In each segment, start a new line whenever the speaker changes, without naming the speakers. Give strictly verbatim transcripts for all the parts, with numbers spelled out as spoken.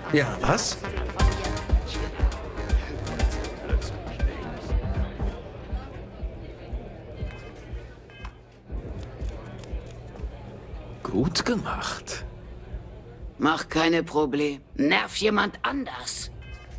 Ja, was? Gut gemacht.
Mach keine Probleme. Nerv jemand anders.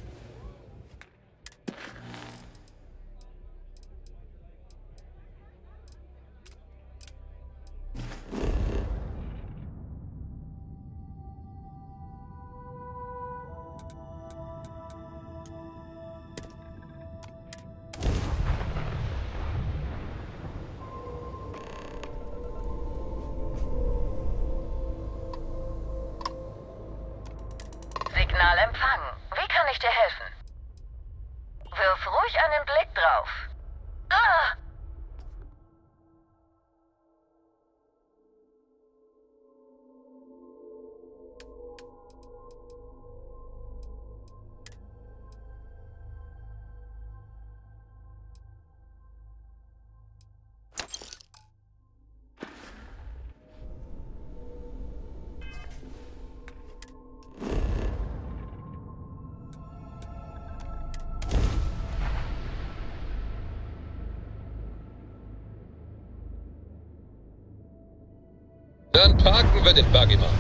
Signal empfangen. Wie kann ich dir helfen? Wirf ruhig einen Blick drauf. Ah!
Dann parken wir den Buggy mal.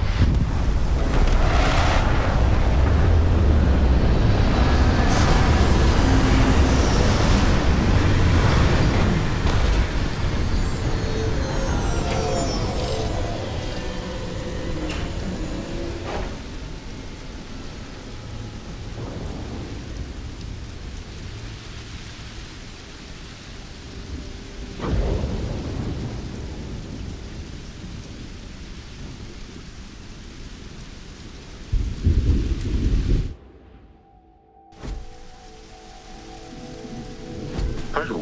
Hallo.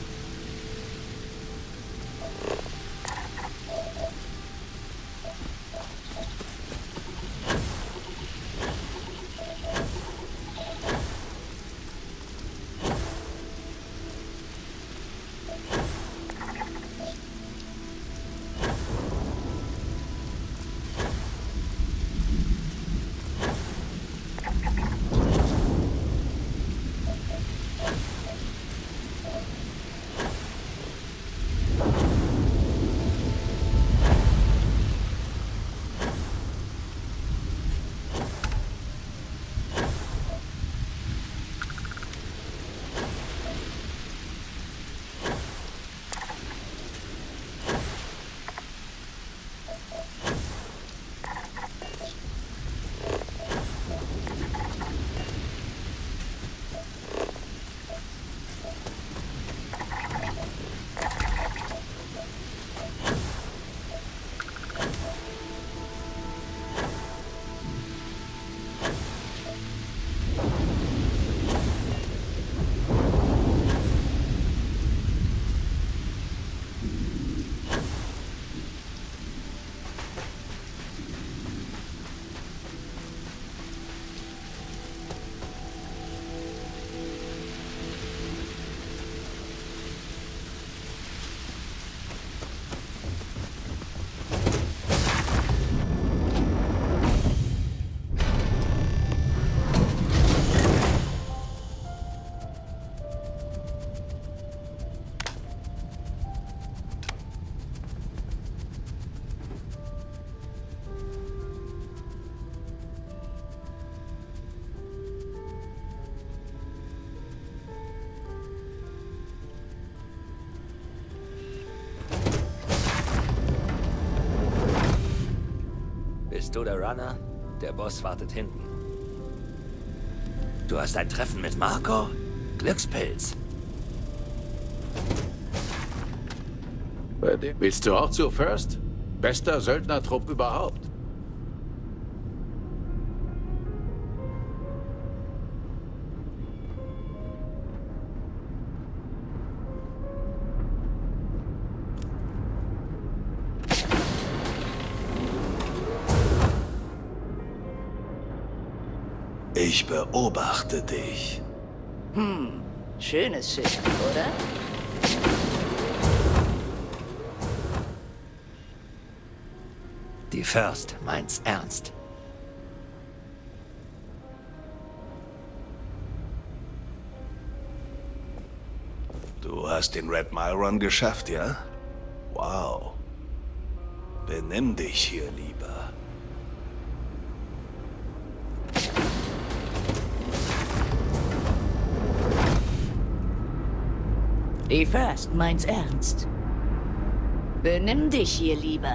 Bist du der Runner? Der Boss wartet hinten. Du hast ein Treffen mit Marco? Glückspilz.
Willst du auch zur First? Bester Söldnertrupp überhaupt.
Ich beobachte dich.
Hm, schönes Schiff, oder?
Die First meint's ernst.
hast den Red Mile Run geschafft, ja? Wow. Benimm dich hier lieber.
Die First meint's ernst. Benimm dich hier lieber.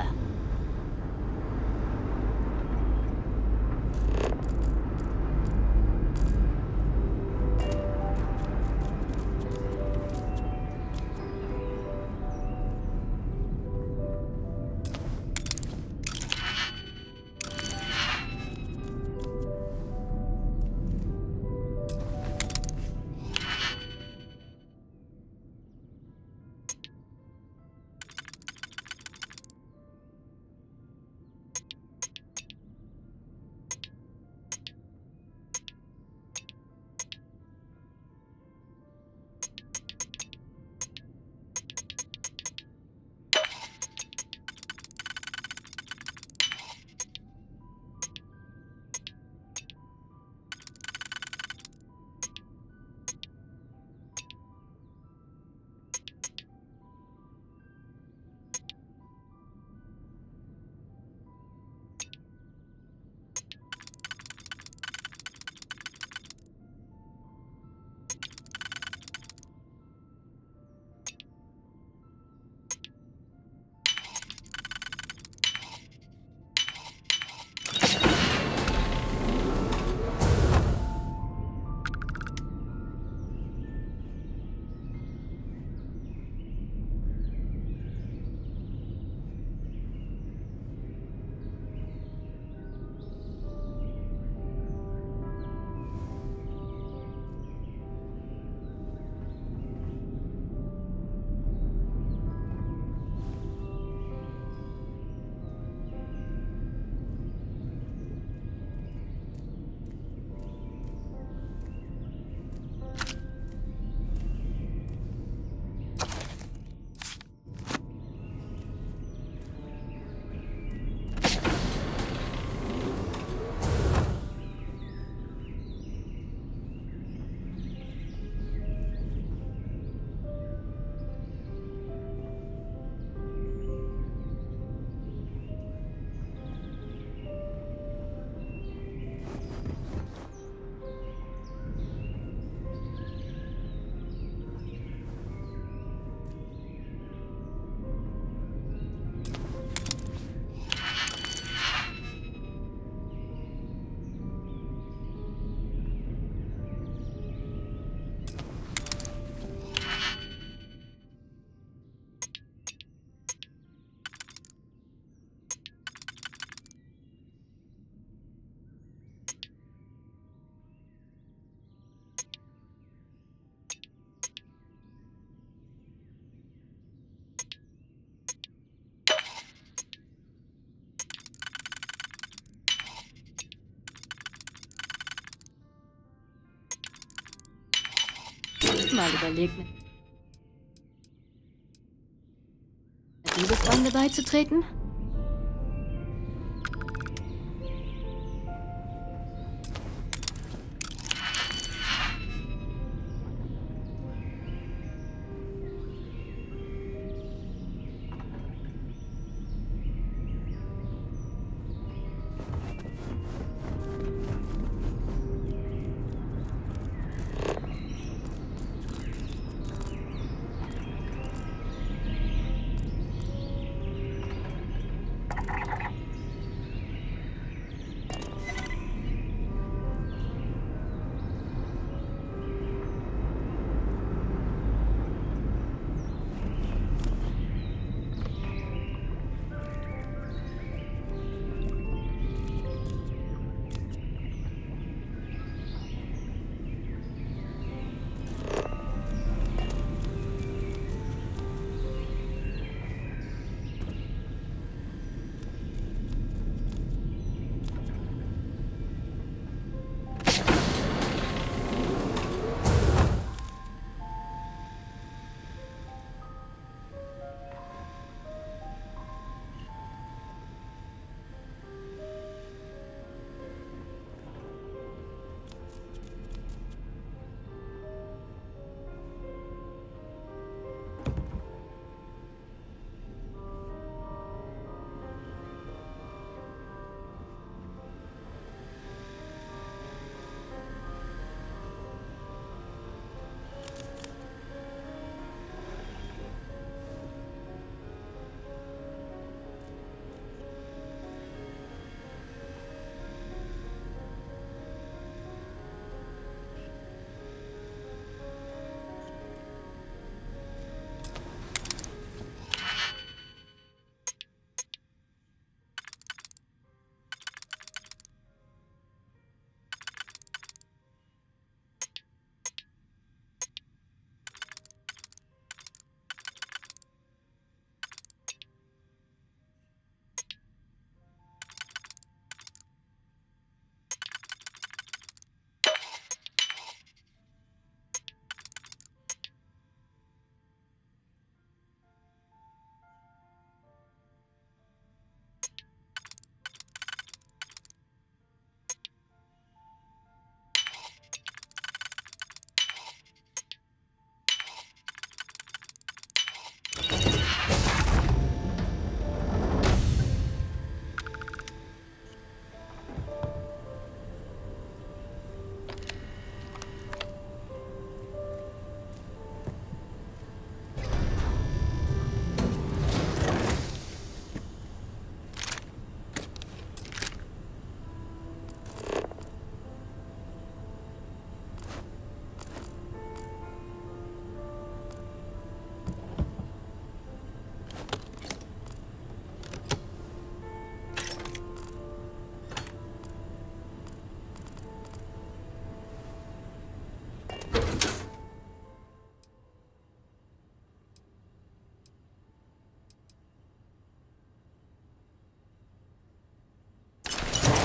Mal überlegt, mit der Liebesbande beizutreten?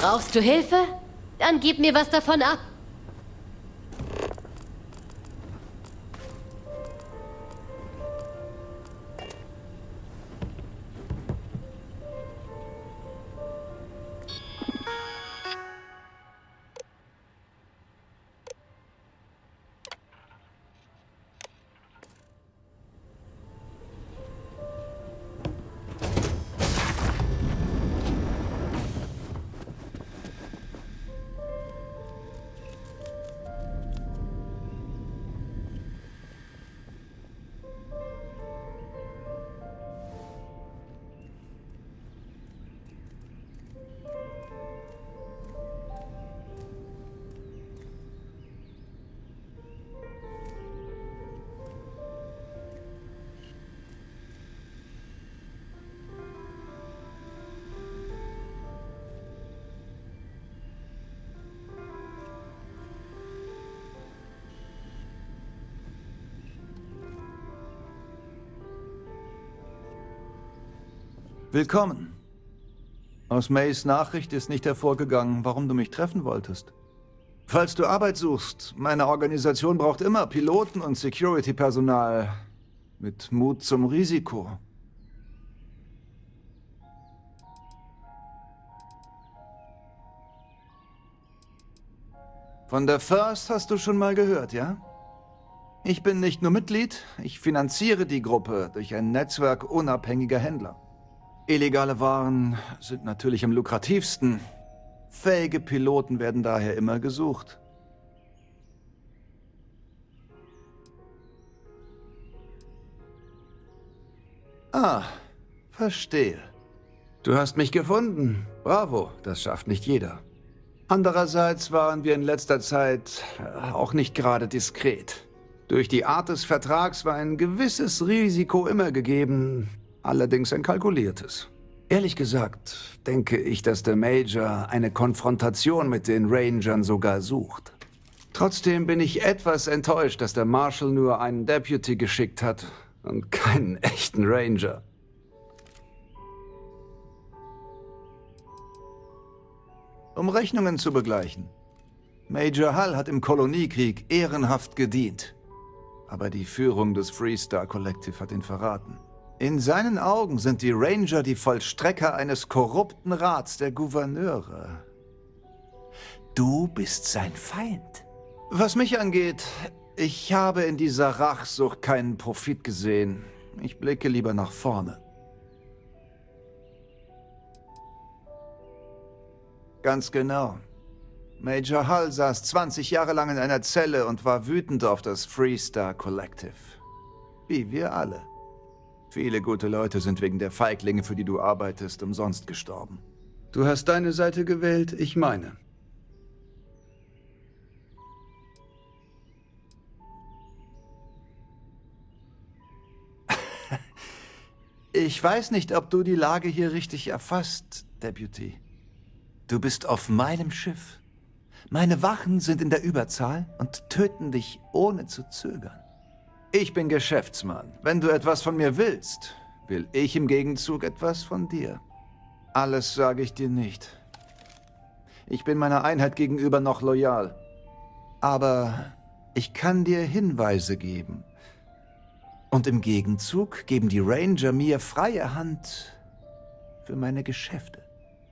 Brauchst du Hilfe? Dann gib mir was davon ab.
Willkommen. Aus Mays Nachricht ist nicht hervorgegangen, warum du mich treffen wolltest. Falls du Arbeit suchst, meine Organisation braucht immer Piloten und Security-Personal mit Mut zum Risiko. Von der First hast du schon mal gehört, ja? Ich bin nicht nur Mitglied, ich finanziere die Gruppe durch ein Netzwerk unabhängiger Händler. Illegale Waren sind natürlich am lukrativsten. Fähige Piloten werden daher immer gesucht. Ah, verstehe. Du hast mich gefunden. Bravo, das schafft nicht jeder. Andererseits waren wir in letzter Zeit auch nicht gerade diskret. Durch die Art des Vertrags war ein gewisses Risiko immer gegeben, allerdings ein kalkuliertes. Ehrlich gesagt, denke ich, dass der Major eine Konfrontation mit den Rangern sogar sucht. Trotzdem bin ich etwas enttäuscht, dass der Marshal nur einen Deputy geschickt hat und keinen echten Ranger. Um Rechnungen zu begleichen. Major Hull hat im Koloniekrieg ehrenhaft gedient. Aber die Führung des Freestar Collective hat ihn verraten. In seinen Augen sind die Ranger die Vollstrecker eines korrupten Rats der Gouverneure. Du bist sein Feind. Was mich angeht, ich habe in dieser Rachsucht keinen Profit gesehen. Ich blicke lieber nach vorne. Ganz genau. Major Hull saß zwanzig Jahre lang in einer Zelle und war wütend auf das Freestar Collective. Wie wir alle. Viele gute Leute sind wegen der Feiglinge, für die du arbeitest, umsonst gestorben. Du hast deine Seite gewählt, ich meine. Ich weiß nicht, ob du die Lage hier richtig erfasst, Deputy. Du bist auf meinem Schiff. Meine Wachen sind in der Überzahl und töten dich ohne zu zögern. Ich bin Geschäftsmann. Wenn du etwas von mir willst, will ich im Gegenzug etwas von dir. Alles sage ich dir nicht. Ich bin meiner Einheit gegenüber noch loyal. Aber ich kann dir Hinweise geben. Und im Gegenzug geben die Ranger mir freie Hand für meine Geschäfte.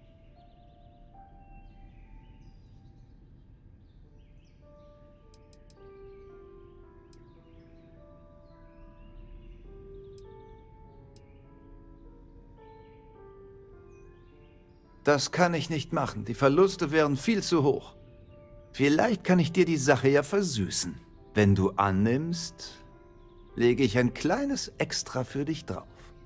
Das kann ich nicht machen. Die Verluste wären viel zu hoch. Vielleicht kann ich dir die Sache ja versüßen. Wenn du annimmst, lege ich ein kleines Extra für dich drauf.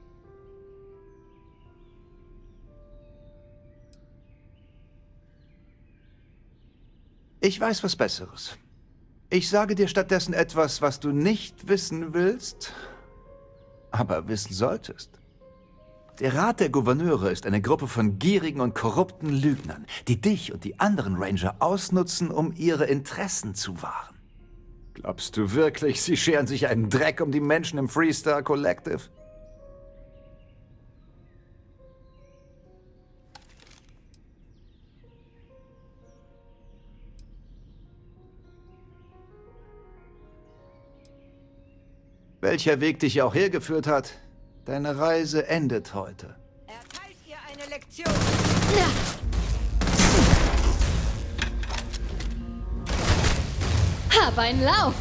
Ich weiß was Besseres. Ich sage dir stattdessen etwas, was du nicht wissen willst, aber wissen solltest. Der Rat der Gouverneure ist eine Gruppe von gierigen und korrupten Lügnern, die dich und die anderen Ranger ausnutzen, um ihre Interessen zu wahren. Glaubst du wirklich, sie scheren sich einen Dreck um die Menschen im Freestar Collective? Welcher Weg dich auch hergeführt hat, deine Reise endet heute.
Erteilt ihr eine Lektion.
Hab einen Lauf!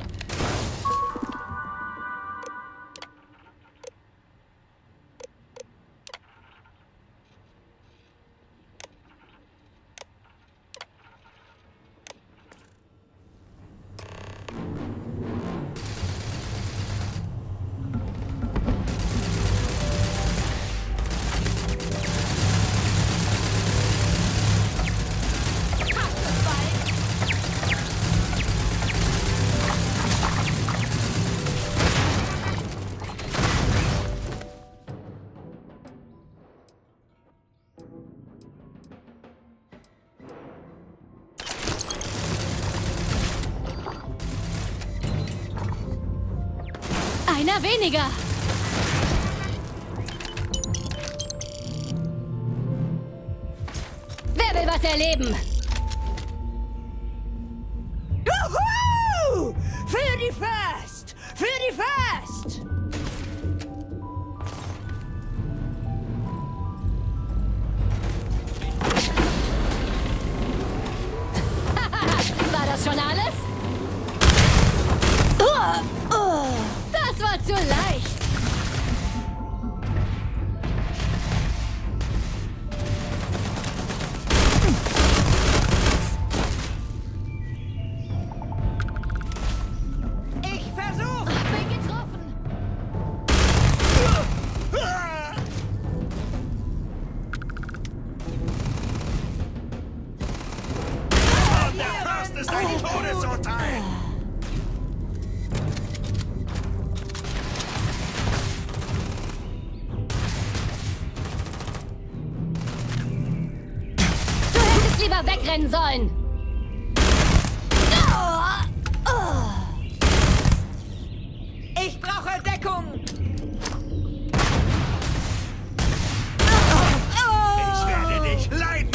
Einer weniger! Wer will was erleben?
Juhu! Für die Fest! Für die Fest!
War das schon alles? Das war zu leicht.
Ich versuche!
Bin getroffen.
Der Fürst ist ein Todesurteil!
Du hättest lieber wegrennen sollen.
Ich brauche Deckung!
Ich werde dich leiden!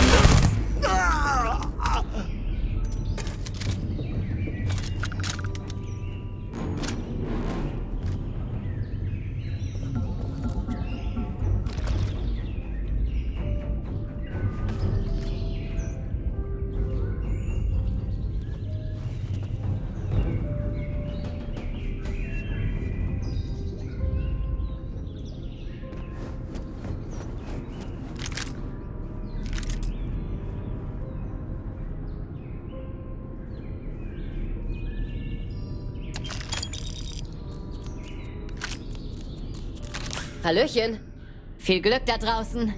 Hallöchen. Viel Glück da draußen.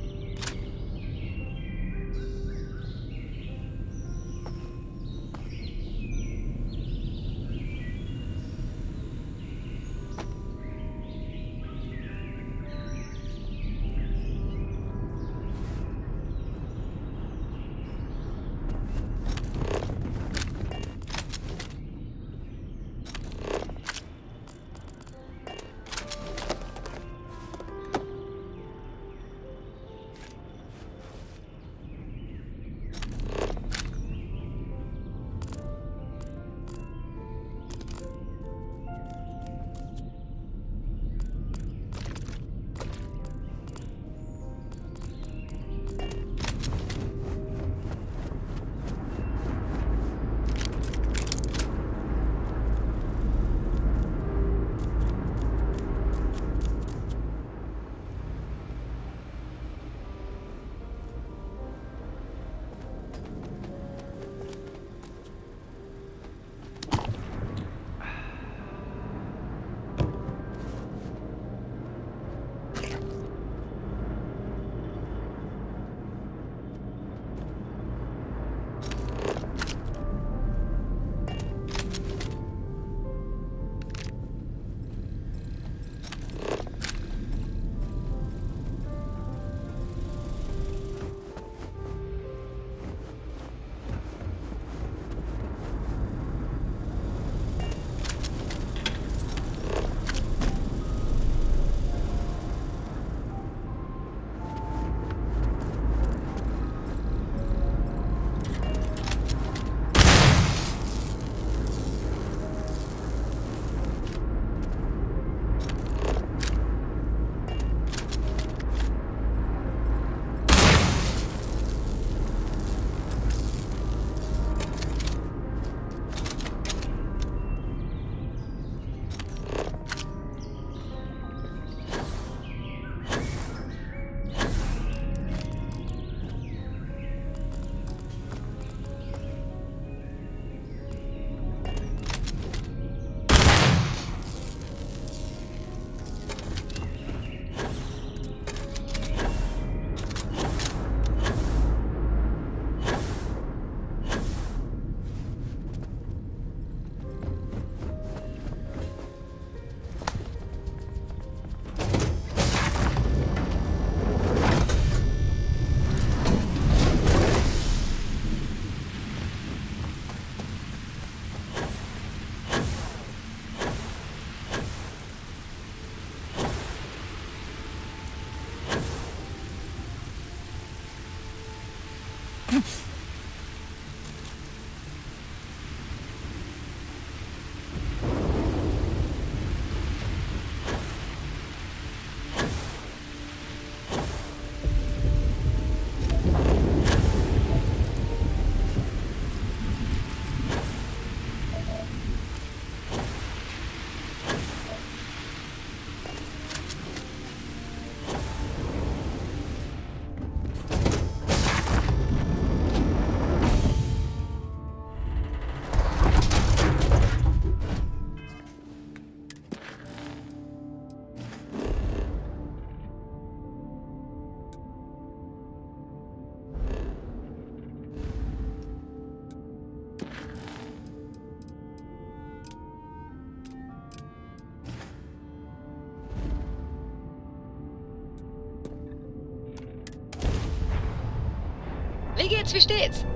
Wie geht's, wie steht's?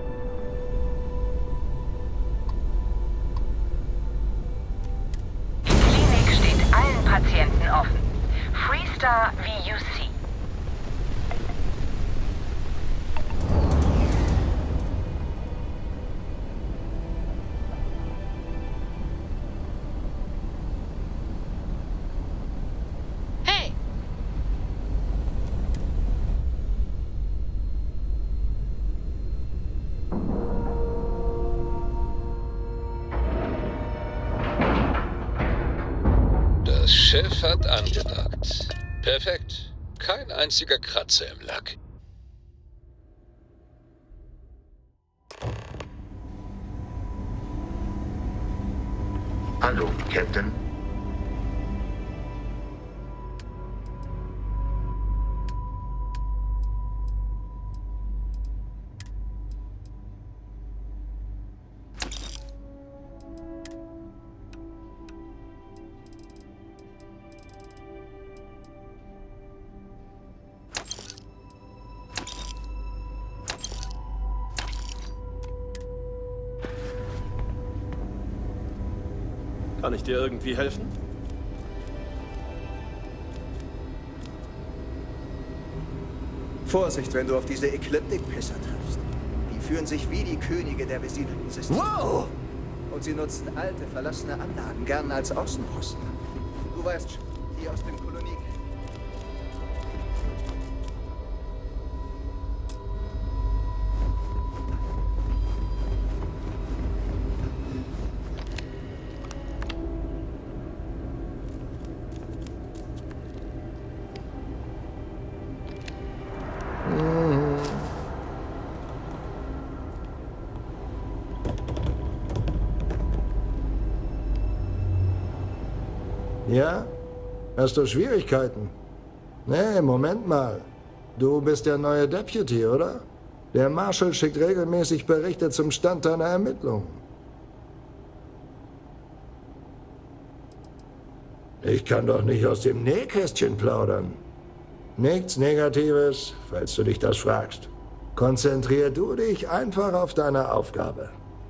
Die Klinik steht allen Patienten offen. Freestar V U C.
Das Schiff hat angedockt. Perfekt. Kein einziger Kratzer im Lack.
Hallo, Captain.
Kann ich dir irgendwie helfen?
Vorsicht, wenn du auf diese Ekliptik-Pisser triffst. Die führen sich wie die Könige der besiedelten Systeme. Wow! Und sie nutzen alte, verlassene Anlagen gern als Außenposten. Du weißt schon, die aus dem Kolonie.
Ja? Hast du Schwierigkeiten? Nee, Moment mal. Du bist der neue Deputy, oder? Der Marshal schickt regelmäßig Berichte zum Stand deiner Ermittlungen. Ich kann doch nicht aus dem Nähkästchen plaudern. Nichts Negatives, falls du dich das fragst. Konzentrier du dich einfach auf deine Aufgabe.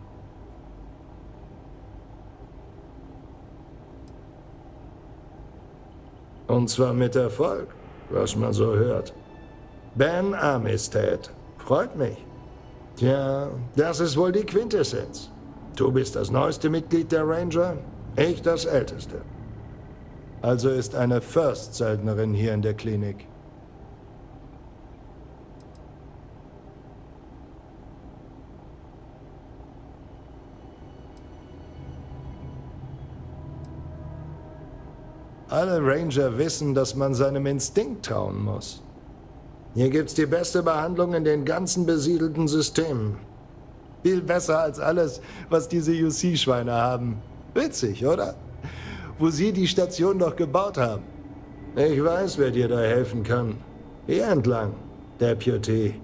Und zwar mit Erfolg, was man so hört. Ben Armistead. Freut mich. Tja, das ist wohl die Quintessenz. Du bist das neueste Mitglied der Ranger, ich das älteste. Also ist eine First-Söldnerin hier in der Klinik. Alle Ranger wissen, dass man seinem Instinkt trauen muss. Hier gibt's die beste Behandlung in den ganzen besiedelten Systemen. Viel besser als alles, was diese U C-Schweine haben. Witzig, oder? Wo sie die Station doch gebaut haben. Ich weiß, wer dir da helfen kann. Hier entlang, Deputy.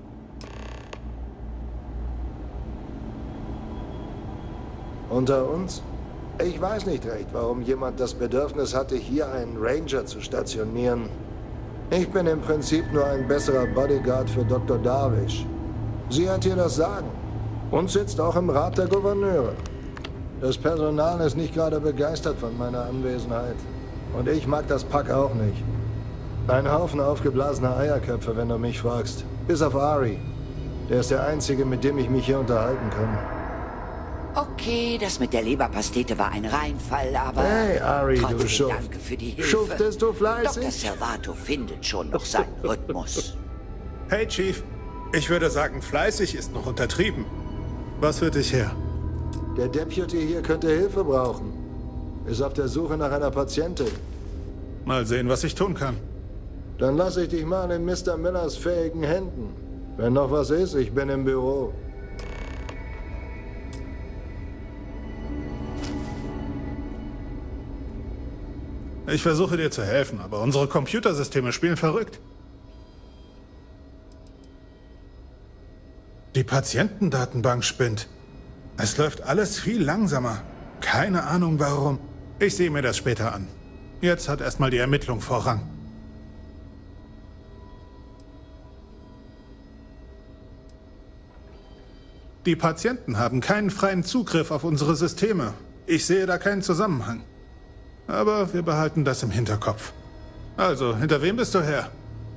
Unter uns? Ich weiß nicht recht, warum jemand das Bedürfnis hatte, hier einen Ranger zu stationieren. Ich bin im Prinzip nur ein besserer Bodyguard für Doktor Darvish. Sie hat hier das Sagen und sitzt auch im Rat der Gouverneure. Das Personal ist nicht gerade begeistert von meiner Anwesenheit. Und ich mag das Pack auch nicht. Ein Haufen aufgeblasener Eierköpfe, wenn du mich fragst. Bis auf Ari. Der ist der Einzige, mit dem ich mich hier unterhalten kann.
Okay, das mit der Leberpastete war ein Reinfall, aber...
Hey, Ari, du
trotzdem
Schuft.
danke für die Hilfe.
Schuftest du fleißig?
Doktor Servato findet schon noch seinen Rhythmus.
Hey, Chief. Ich würde sagen, fleißig ist noch untertrieben. Was führt dich her?
Der Deputy hier könnte Hilfe brauchen. Ist auf der Suche nach einer Patientin.
Mal sehen, was ich tun kann.
Dann lasse ich dich mal in Mister Millers fähigen Händen. Wenn noch was ist, ich bin im Büro.
Ich versuche dir zu helfen, aber unsere Computersysteme spielen verrückt. Die Patientendatenbank spinnt. Es läuft alles viel langsamer. Keine Ahnung warum. Ich sehe mir das später an. Jetzt hat erstmal die Ermittlung Vorrang. Die Patienten haben keinen freien Zugriff auf unsere Systeme. Ich sehe da keinen Zusammenhang. Aber wir behalten das im Hinterkopf. Also, hinter wem bist du her?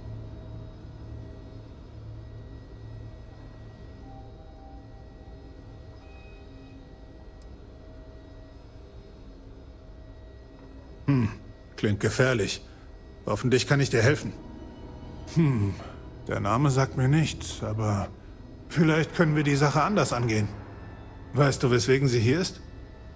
Hm, klingt gefährlich. Hoffentlich kann ich dir helfen. Hm, der Name sagt mir nichts, aber vielleicht können wir die Sache anders angehen. Weißt du, weswegen sie hier ist?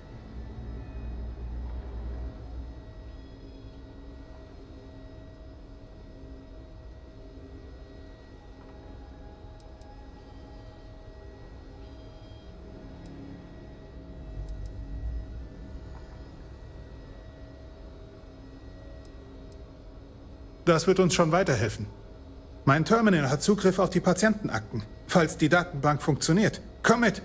Das wird uns schon weiterhelfen. Mein Terminal hat Zugriff auf die Patientenakten, falls die Datenbank funktioniert. Komm mit!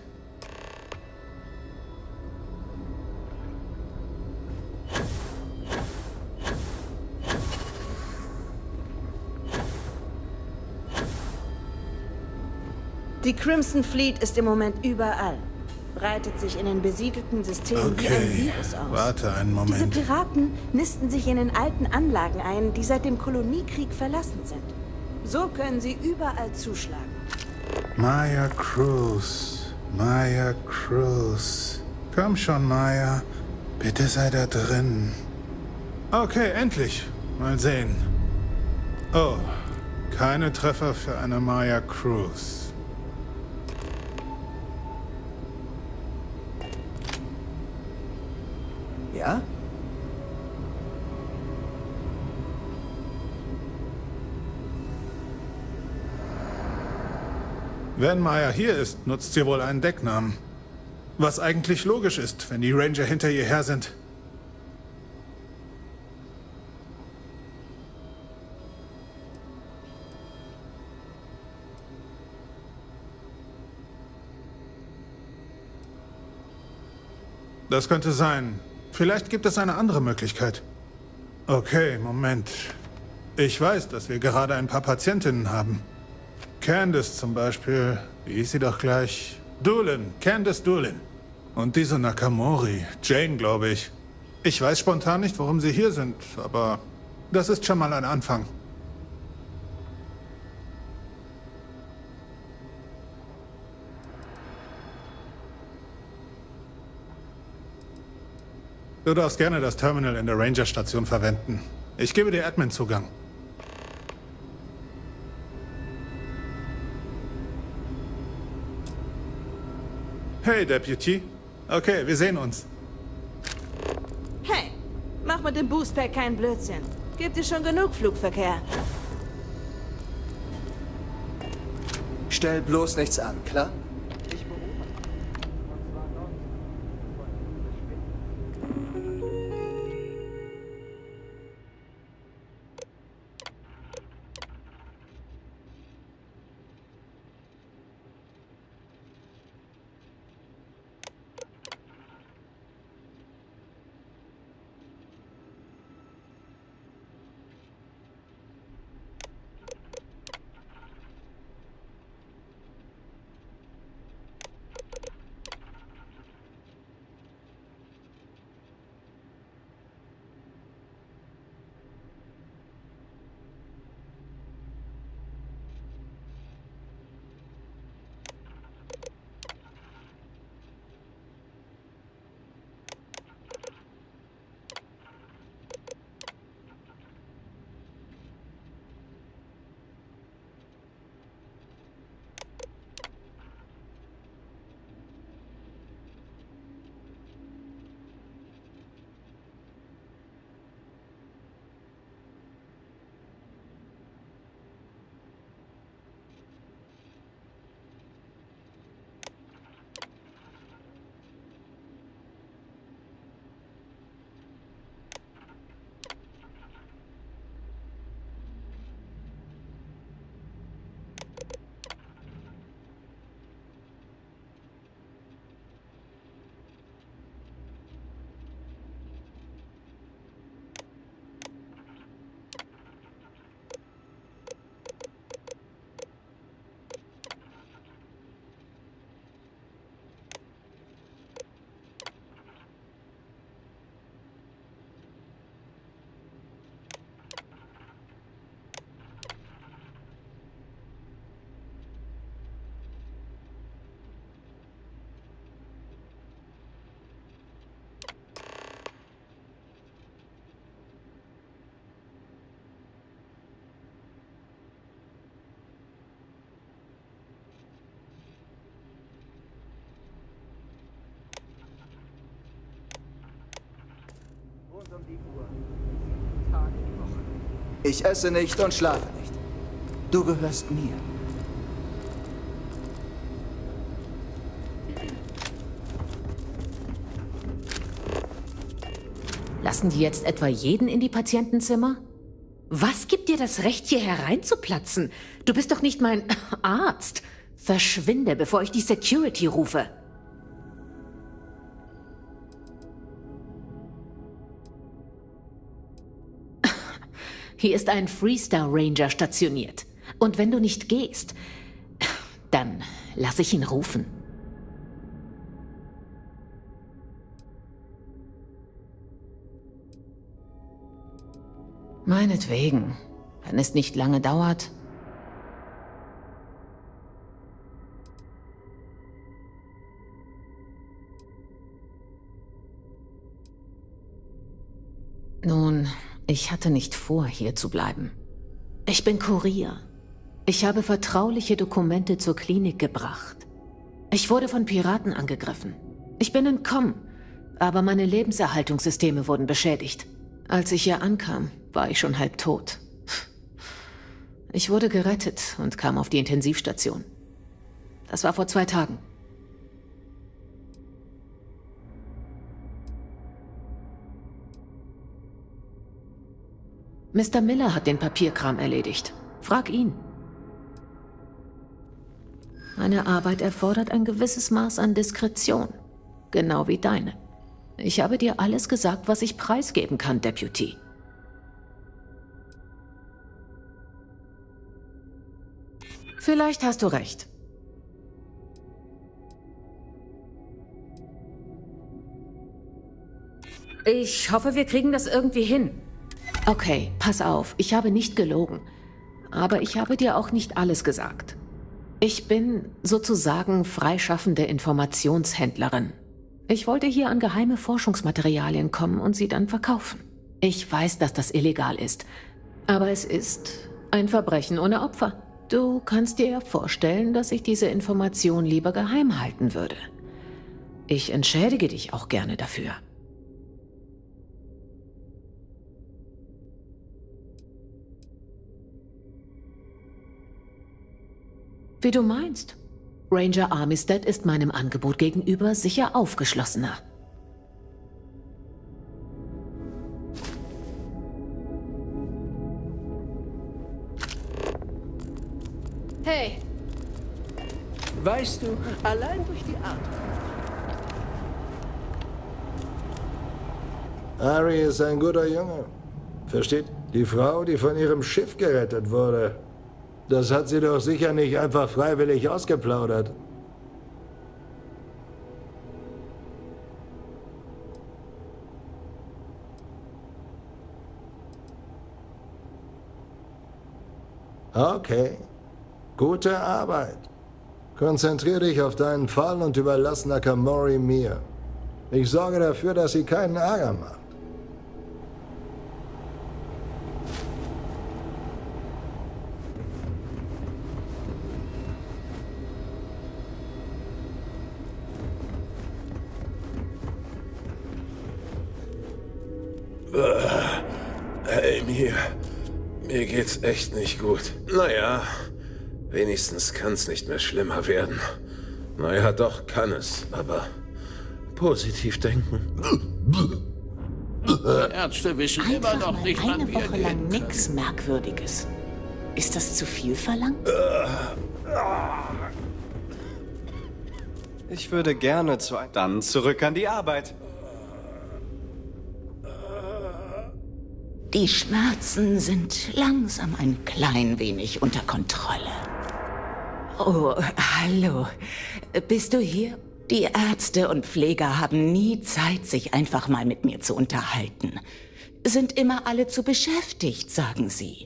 Die Crimson Fleet ist im Moment überall. Breitet sich in den besiedelten Systemen
okay.
wie ein Virus aus.
Warte einen Moment.
Diese Piraten nisten sich in den alten Anlagen ein, die seit dem Koloniekrieg verlassen sind. So können sie überall zuschlagen.
Maya Cruz. Maya Cruz. Komm schon, Maya. Bitte sei da drin. Okay, endlich. Mal sehen. Oh, keine Treffer für eine Maya Cruz.
Ja?
Wenn Maya hier ist, nutzt sie wohl einen Decknamen. Was eigentlich logisch ist, wenn die Ranger hinter ihr her sind. Das könnte sein. Vielleicht gibt es eine andere Möglichkeit. Okay, Moment. Ich weiß, dass wir gerade ein paar Patientinnen haben. Candice zum Beispiel. Wie hieß sie doch gleich? Doolin. Candice Doolin. Und diese Nakamori. Jane, glaube ich. Ich weiß spontan nicht, warum sie hier sind, aber das ist schon mal ein Anfang. Du darfst gerne das Terminal in der Ranger-Station verwenden. Ich gebe dir Admin-Zugang. Hey, Deputy. Okay, wir sehen uns.
Hey, mach mit dem Boostpack keinen Blödsinn. Gibt dir schon genug Flugverkehr.
Stell bloß nichts an, klar? Ich esse nicht und schlafe nicht. Du gehörst mir.
Lassen die jetzt etwa jeden in die Patientenzimmer? Was gibt dir das Recht, hier hereinzuplatzen? Du bist doch nicht mein Arzt. Verschwinde, bevor ich die Security rufe. Hier ist ein Freestar Ranger stationiert. Und wenn du nicht gehst, dann lass ich ihn rufen. Meinetwegen, wenn es nicht lange dauert. Nun, ich hatte nicht vor, hier zu bleiben. Ich bin Kurier. Ich habe vertrauliche Dokumente zur Klinik gebracht. Ich wurde von Piraten angegriffen. Ich bin entkommen, aber meine Lebenserhaltungssysteme wurden beschädigt. Als ich hier ankam, war ich schon halb tot. Ich wurde gerettet und kam auf die Intensivstation. Das war vor zwei Tagen. Mister Miller hat den Papierkram erledigt. Frag ihn. Meine Arbeit erfordert ein gewisses Maß an Diskretion. Genau wie deine. Ich habe dir alles gesagt, was ich preisgeben kann, Deputy. Vielleicht hast du recht. Ich hoffe, wir kriegen das irgendwie hin. Okay, pass auf, ich habe nicht gelogen. Aber ich habe dir auch nicht alles gesagt. Ich bin sozusagen freischaffende Informationshändlerin. Ich wollte hier an geheime Forschungsmaterialien kommen und sie dann verkaufen. Ich weiß, dass das illegal ist, aber es ist ein Verbrechen ohne Opfer. Du kannst dir ja vorstellen, dass ich diese Information lieber geheim halten würde. Ich entschädige dich auch gerne dafür. Wie du meinst. Ranger Armistead ist meinem Angebot gegenüber sicher aufgeschlossener.
Hey!
Weißt du, allein durch die Art.
Harry ist ein guter Junge. Versteht? Die Frau, die von ihrem Schiff gerettet wurde. Das hat sie doch sicher nicht einfach freiwillig ausgeplaudert. Okay. Gute Arbeit. Konzentrier dich auf deinen Fall und überlass Nakamori mir. Ich sorge dafür, dass sie keinen Ärger macht.
Hey, mir. Mir geht's echt nicht gut. Naja, wenigstens kann's nicht mehr schlimmer werden. Naja, doch, kann es, aber positiv denken.
Die Ärzte wissen immer
Einfach
noch
mal
nicht, wann
eine
wir
Woche
gehen
lang
können.
nichts Merkwürdiges. Ist das zu viel verlangt?
Ich würde gerne zu... Dann zurück an die Arbeit.
Die Schmerzen sind langsam ein klein wenig unter Kontrolle. Oh, hallo. Bist du hier? Die Ärzte und Pfleger haben nie Zeit, sich einfach mal mit mir zu unterhalten. Sind immer alle zu beschäftigt, sagen sie.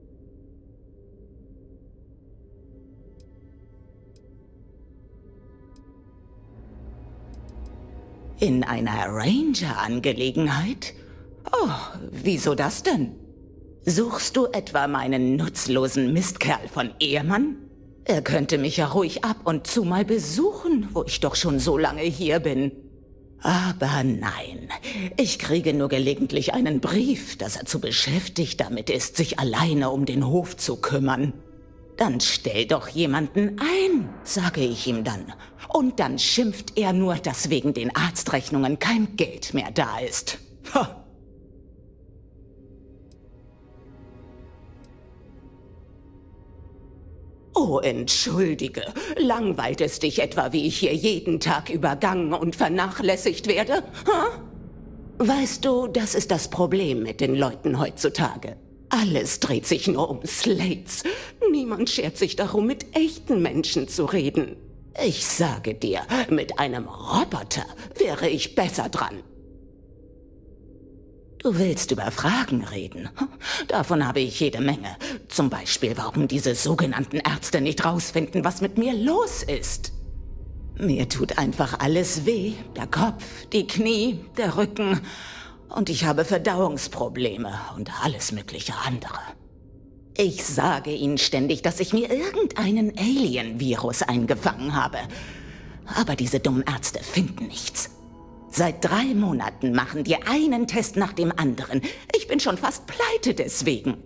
In einer Ranger-Angelegenheit? Oh, wieso das denn? Suchst du etwa meinen nutzlosen Mistkerl von Ehemann? Er könnte mich ja ruhig ab und zu mal besuchen, wo ich doch schon so lange hier bin. Aber nein, ich kriege nur gelegentlich einen Brief, dass er zu beschäftigt damit ist, sich alleine um den Hof zu kümmern. Dann stell doch jemanden ein, sage ich ihm dann. Und dann schimpft er nur, dass wegen den Arztrechnungen kein Geld mehr da ist. Ha. Oh, entschuldige. Langweilt es dich etwa, wie ich hier jeden Tag übergangen und vernachlässigt werde? Ha? Weißt du, das ist das Problem mit den Leuten heutzutage. Alles dreht sich nur um Slates. Niemand schert sich darum, mit echten Menschen zu reden. Ich sage dir, mit einem Roboter wäre ich besser dran. Du willst über Fragen reden? Davon habe ich jede Menge. Zum Beispiel, warum diese sogenannten Ärzte nicht rausfinden, was mit mir los ist. Mir tut einfach alles weh. Der Kopf, die Knie, der Rücken. Und ich habe Verdauungsprobleme und alles mögliche andere. Ich sage ihnen ständig, dass ich mir irgendeinen Alien-Virus eingefangen habe. Aber diese dummen Ärzte finden nichts. Seit drei Monaten machen die einen Test nach dem anderen. Ich bin schon fast pleite deswegen.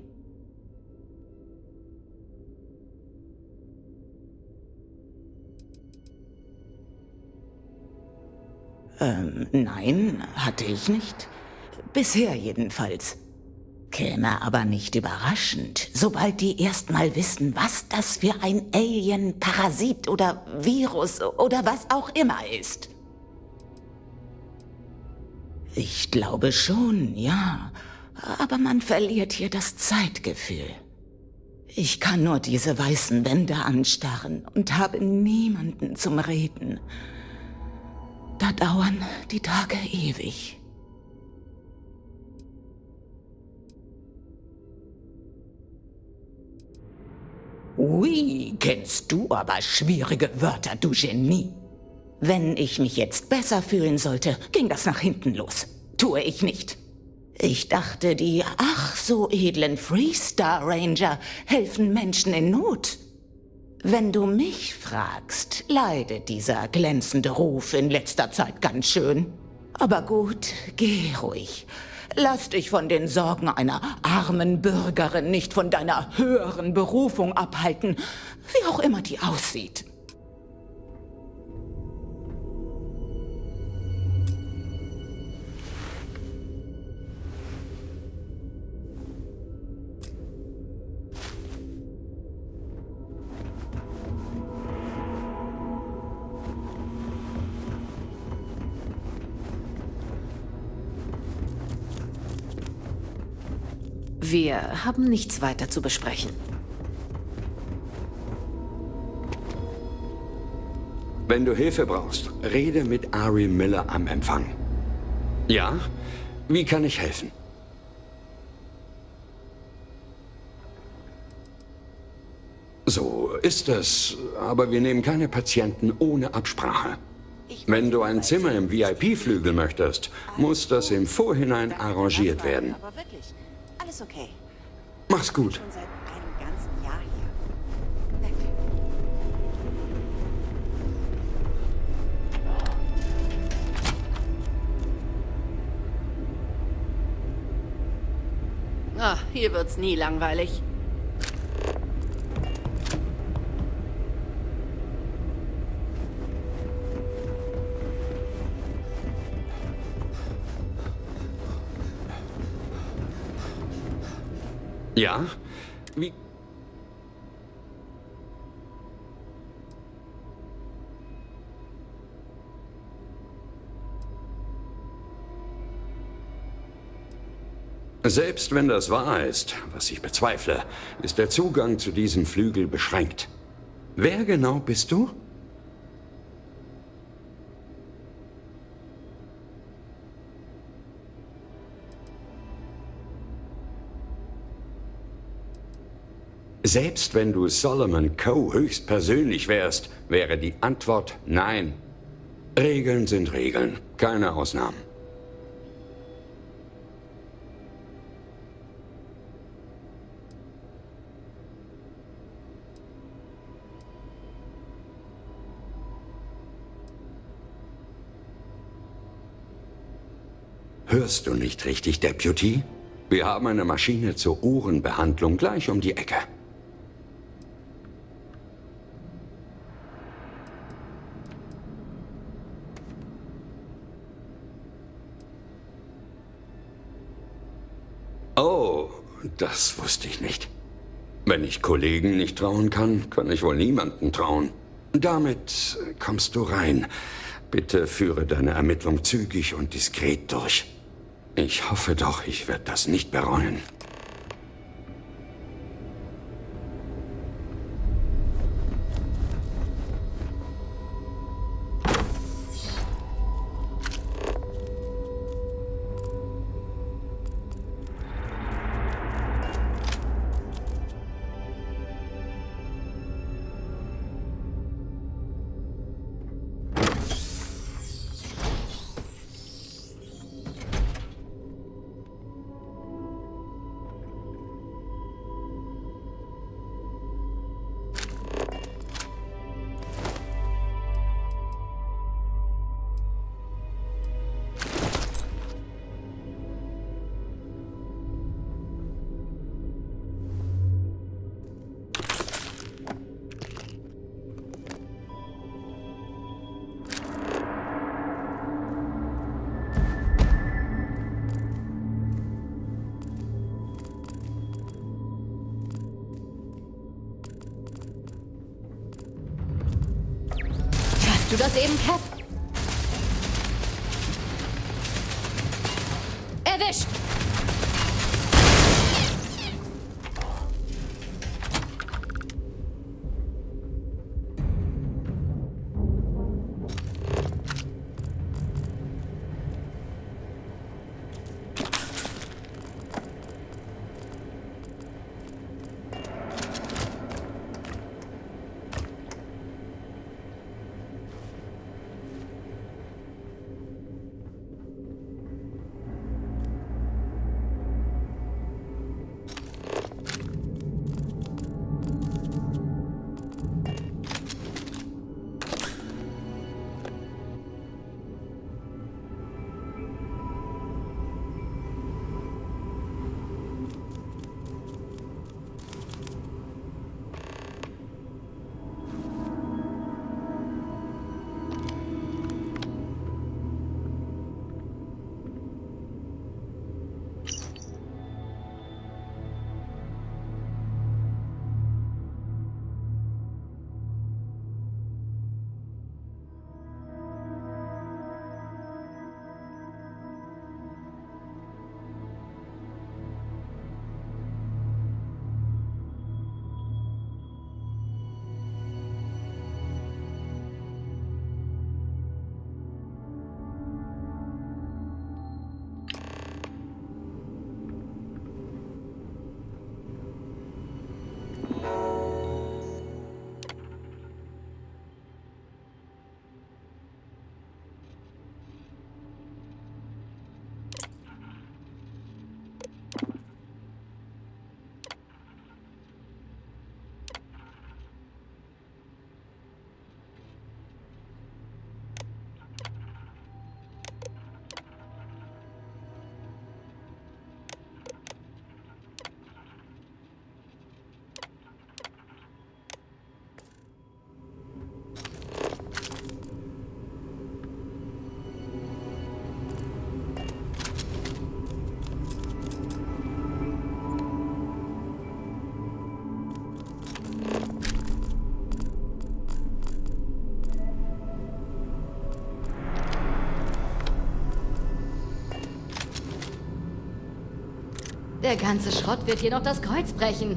Ähm, nein, hatte ich nicht. Bisher jedenfalls. Käme aber nicht überraschend, sobald die erst mal wissen, was das für ein Alien, Parasit oder Virus oder was auch immer ist. Ich glaube schon, ja. Aber man verliert hier das Zeitgefühl. Ich kann nur diese weißen Wände anstarren und habe niemanden zum Reden. Da dauern die Tage ewig. Ui, kennst du aber schwierige Wörter, du Genie. Wenn ich mich jetzt besser fühlen sollte, ging das nach hinten los. Tue ich nicht. Ich dachte, die ach so edlen Freestar Ranger helfen Menschen in Not. Wenn du mich fragst, leidet dieser glänzende Ruf in letzter Zeit ganz schön. Aber gut, geh ruhig. Lass dich von den Sorgen einer armen Bürgerin nicht von deiner höheren Berufung abhalten, wie auch immer die aussieht.
Wir haben nichts weiter zu besprechen.
Wenn du Hilfe brauchst, rede mit Ari Miller am Empfang. Ja? Wie kann ich helfen? So ist es, aber wir nehmen keine Patienten ohne Absprache. Wenn du ein Zimmer im V I P-Flügel möchtest, muss das im Vorhinein arrangiert werden.
Aber wirklich, alles okay.
Mach's gut.
Schon seit einem ganzen Jahr hier. Weg.
Ah, hier wird's nie langweilig.
Ja? Wie? Selbst wenn das wahr ist, was ich bezweifle, ist der Zugang zu diesem Flügel beschränkt. Wer genau bist du? Selbst wenn du Solomon Coe höchstpersönlich wärst, wäre die Antwort nein. Regeln sind Regeln, keine Ausnahmen. Hörst du nicht richtig, Deputy? Wir haben eine Maschine zur Ohrenbehandlung gleich um die Ecke. Oh, das wusste ich nicht. Wenn ich Kollegen nicht trauen kann, kann ich wohl niemandem trauen. Damit kommst du rein. Bitte führe deine Ermittlung zügig und diskret durch. Ich hoffe doch, ich werde das nicht bereuen.
Du das eben, Cap? Erwischt! Der ganze Schrott wird hier noch das Kreuz brechen.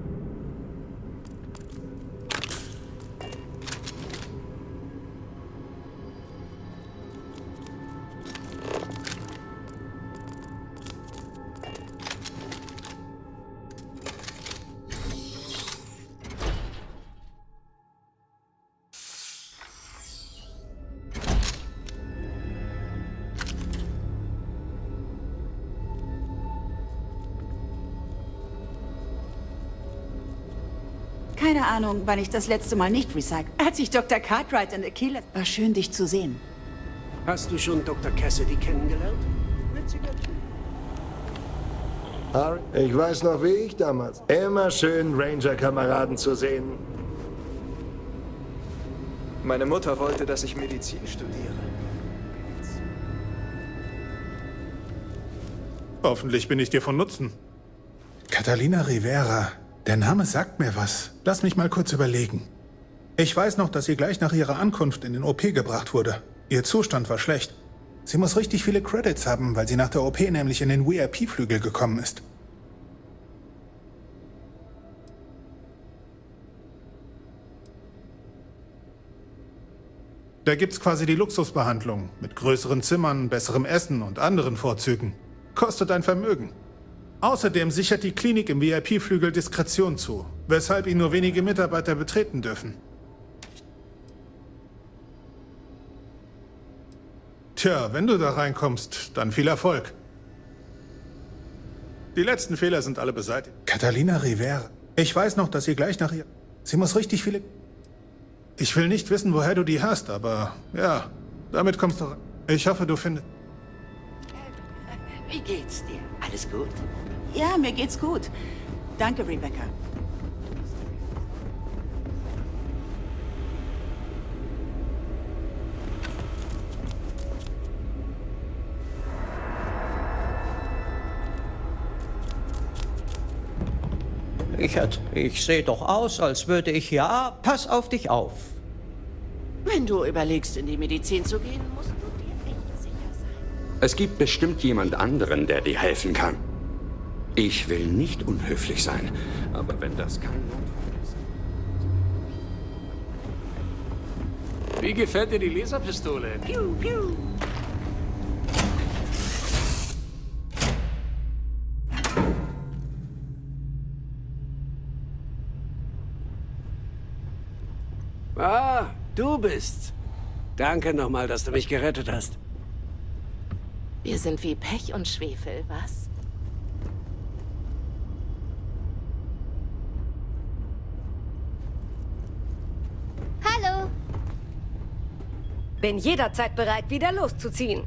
Keine Ahnung, wann ich das letzte Mal nicht recycelt. Als ich Doktor Cartwright in Aquila... War schön, dich zu sehen.
Hast du schon Doktor Cassidy kennengelernt? witziger Typ.
Harry, ich weiß noch, wie ich damals. Immer schön, Ranger-Kameraden zu sehen.
Meine Mutter wollte, dass ich Medizin studiere.
Hoffentlich bin ich dir von Nutzen. Catalina Rivera. Der Name sagt mir was. Lass mich mal kurz überlegen. Ich weiß noch, dass sie gleich nach ihrer Ankunft in den O P gebracht wurde. Ihr Zustand war schlecht. Sie muss richtig viele Credits haben, weil sie nach der O P nämlich in den V I P-Flügel gekommen ist. Da gibt's quasi die Luxusbehandlung mit größeren Zimmern, besserem Essen und anderen Vorzügen. Kostet ein Vermögen. Außerdem sichert die Klinik im V I P-Flügel Diskretion zu, weshalb ihn nur wenige Mitarbeiter betreten dürfen. Tja, wenn du da reinkommst, dann viel Erfolg. Die letzten Fehler sind alle beseitigt. Catalina Rivera. Ich weiß noch, dass sie gleich nach ihr... Sie muss richtig viele... Ich will nicht wissen, woher du die hast, aber ja, damit kommst du rein. Ich hoffe, du findest...
Wie geht's dir? Alles gut?
Ja, mir geht's gut. Danke, Rebecca.
Richard, ich sehe doch aus, als würde ich ja... Pass auf dich auf.
Wenn du überlegst, in die Medizin zu gehen, musst du dir nicht sicher sein.
Es gibt bestimmt jemand anderen, der dir helfen kann. Ich will nicht unhöflich sein, aber wenn das kein Notfall ist...
Wie gefällt dir die Laserpistole?
Piu, piu.
Ah, du bist's. Danke nochmal, dass du mich gerettet hast.
Wir sind wie Pech und Schwefel, was?
Hallo. Bin jederzeit bereit, wieder loszuziehen.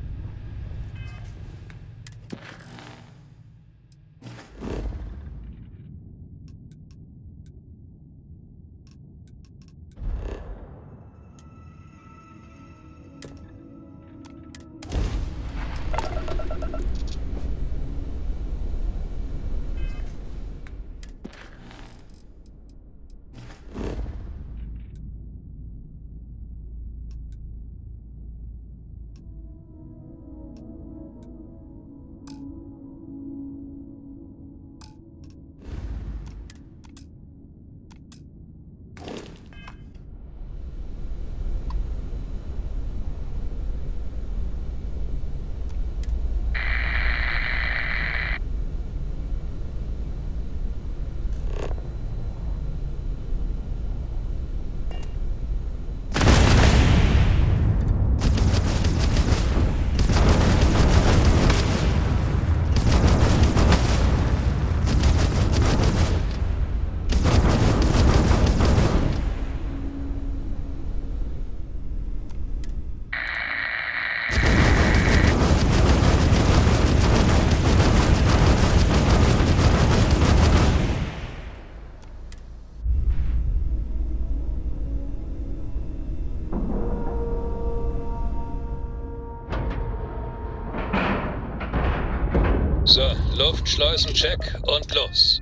So, Luftschleusencheck und los.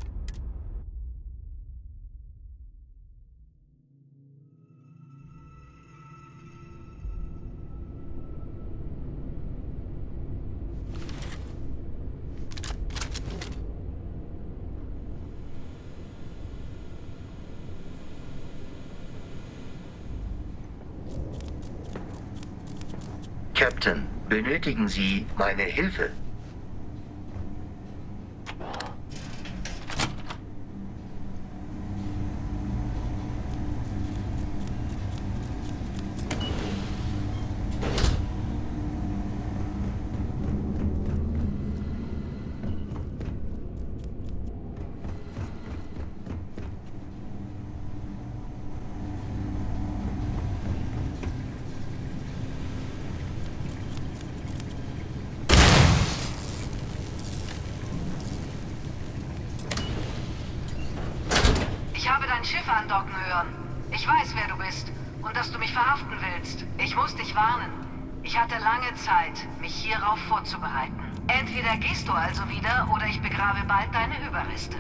Captain, benötigen Sie meine Hilfe?
Schiff andocken hören. Ich weiß, wer du bist und dass du mich verhaften willst. Ich muss dich warnen. Ich hatte lange Zeit, mich hierauf vorzubereiten. Entweder gehst du also wieder oder ich begrabe bald deine Überreste.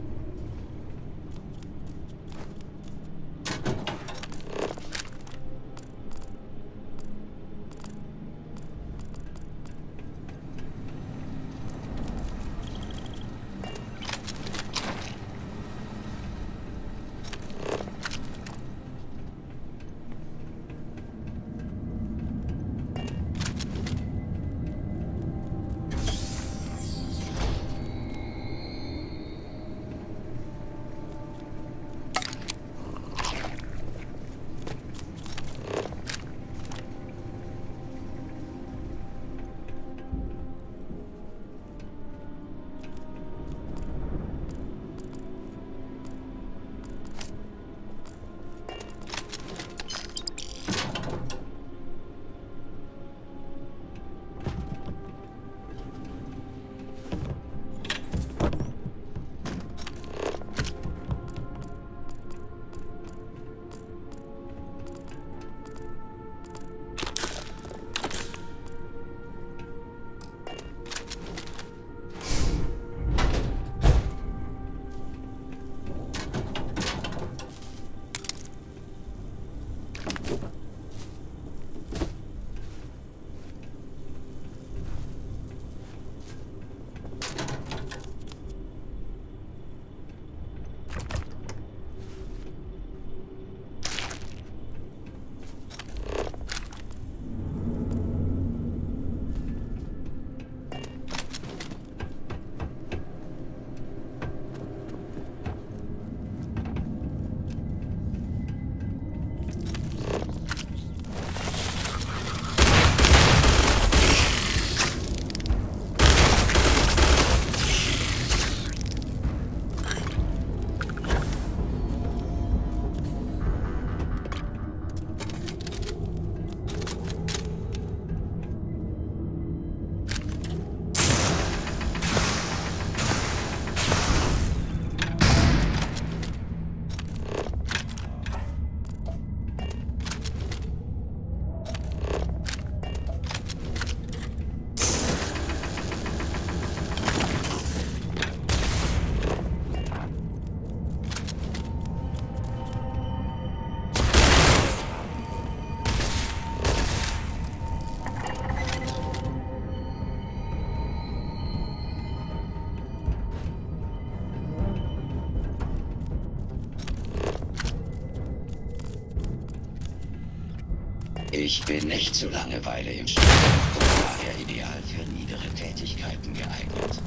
Ich bin nicht zu Langeweile im Spiel und daher ideal für niedere Tätigkeiten geeignet.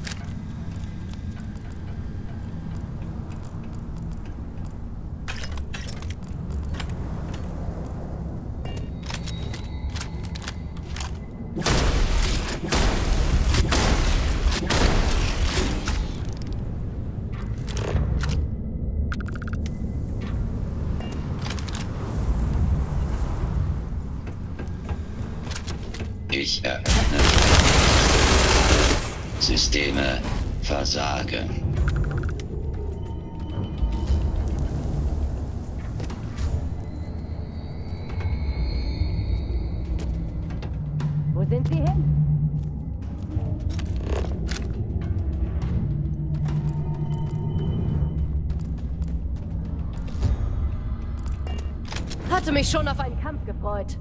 Ich eröffne. Systeme versagen.
Wo sind Sie hin?
Hatte mich schon auf einen Kampf gefreut.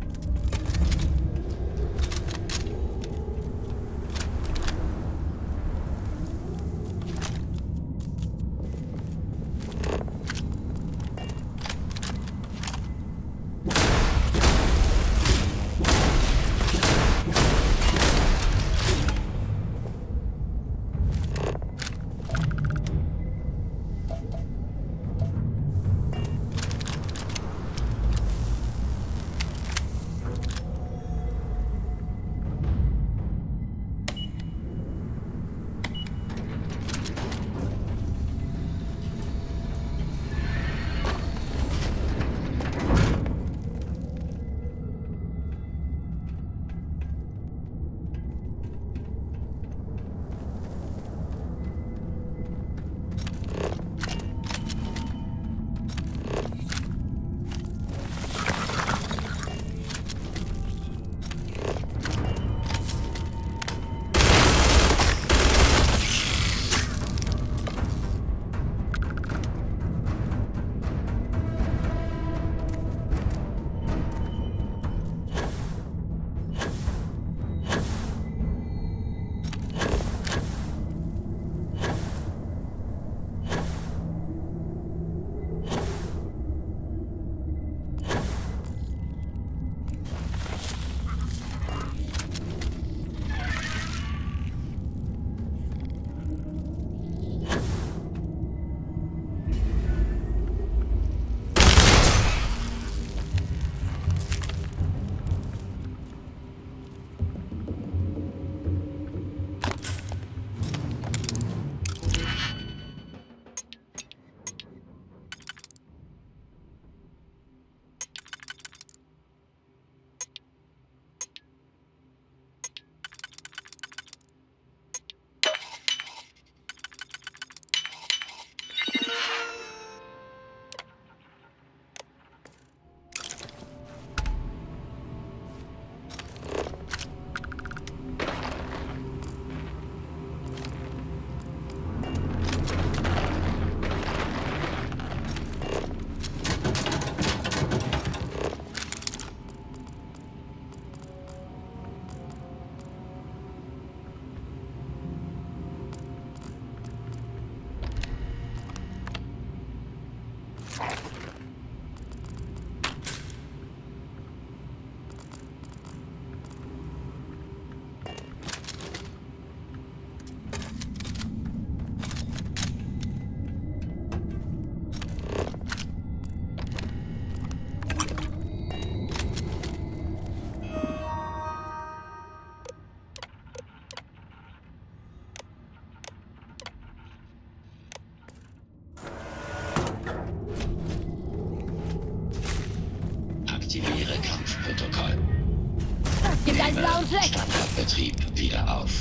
Ich nehme Standardbetrieb wieder auf.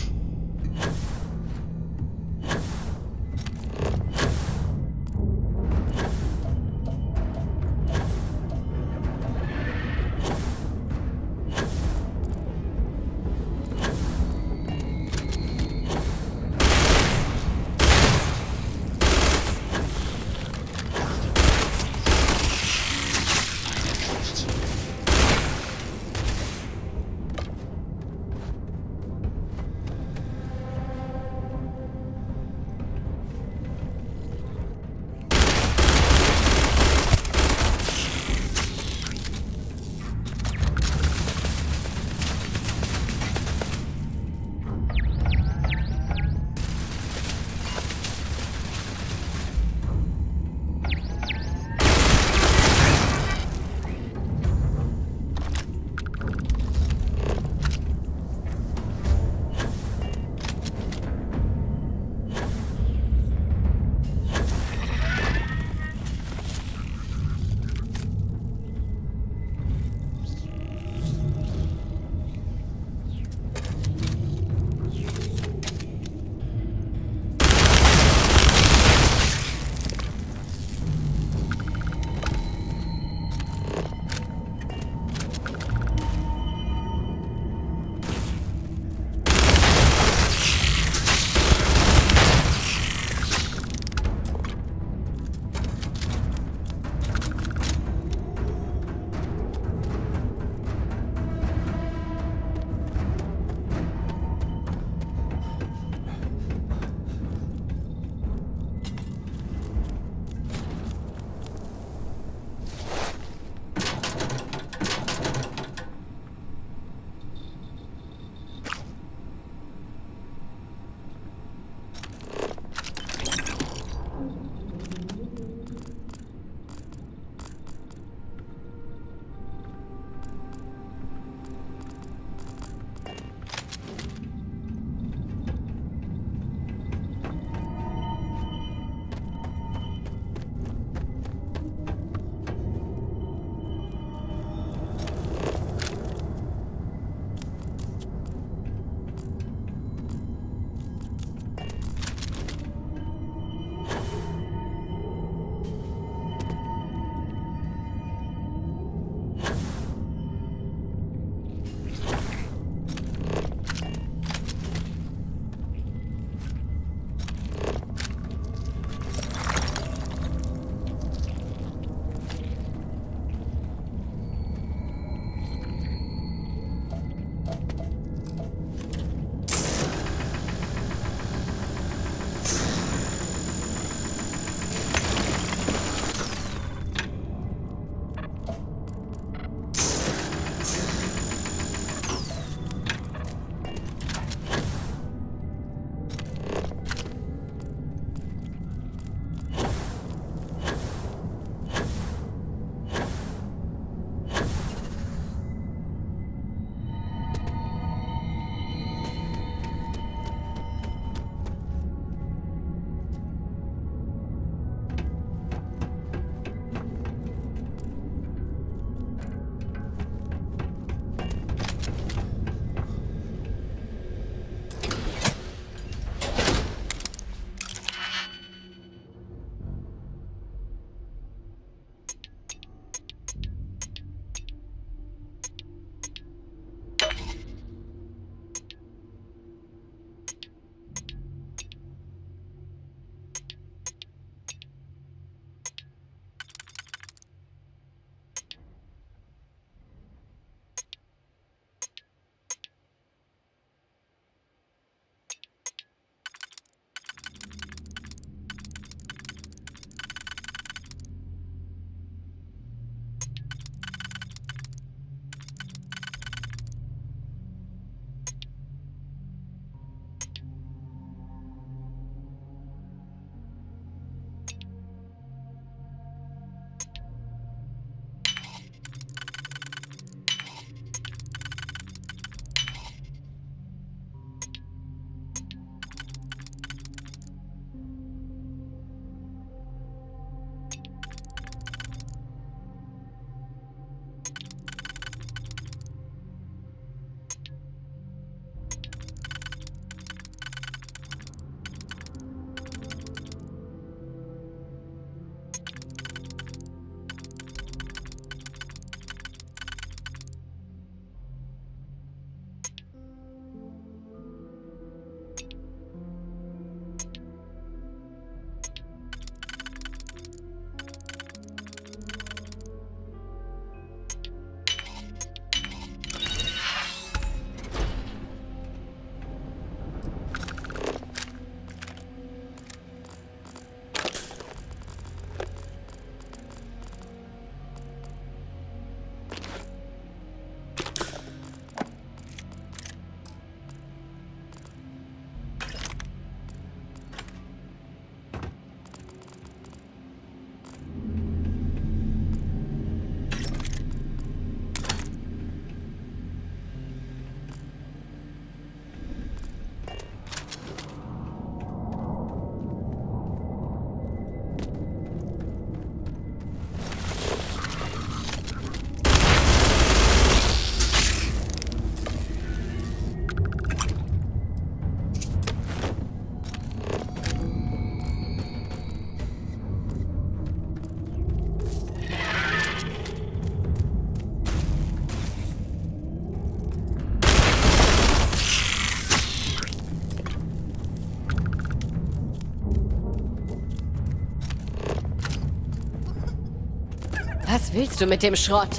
Was willst du mit dem Schrott?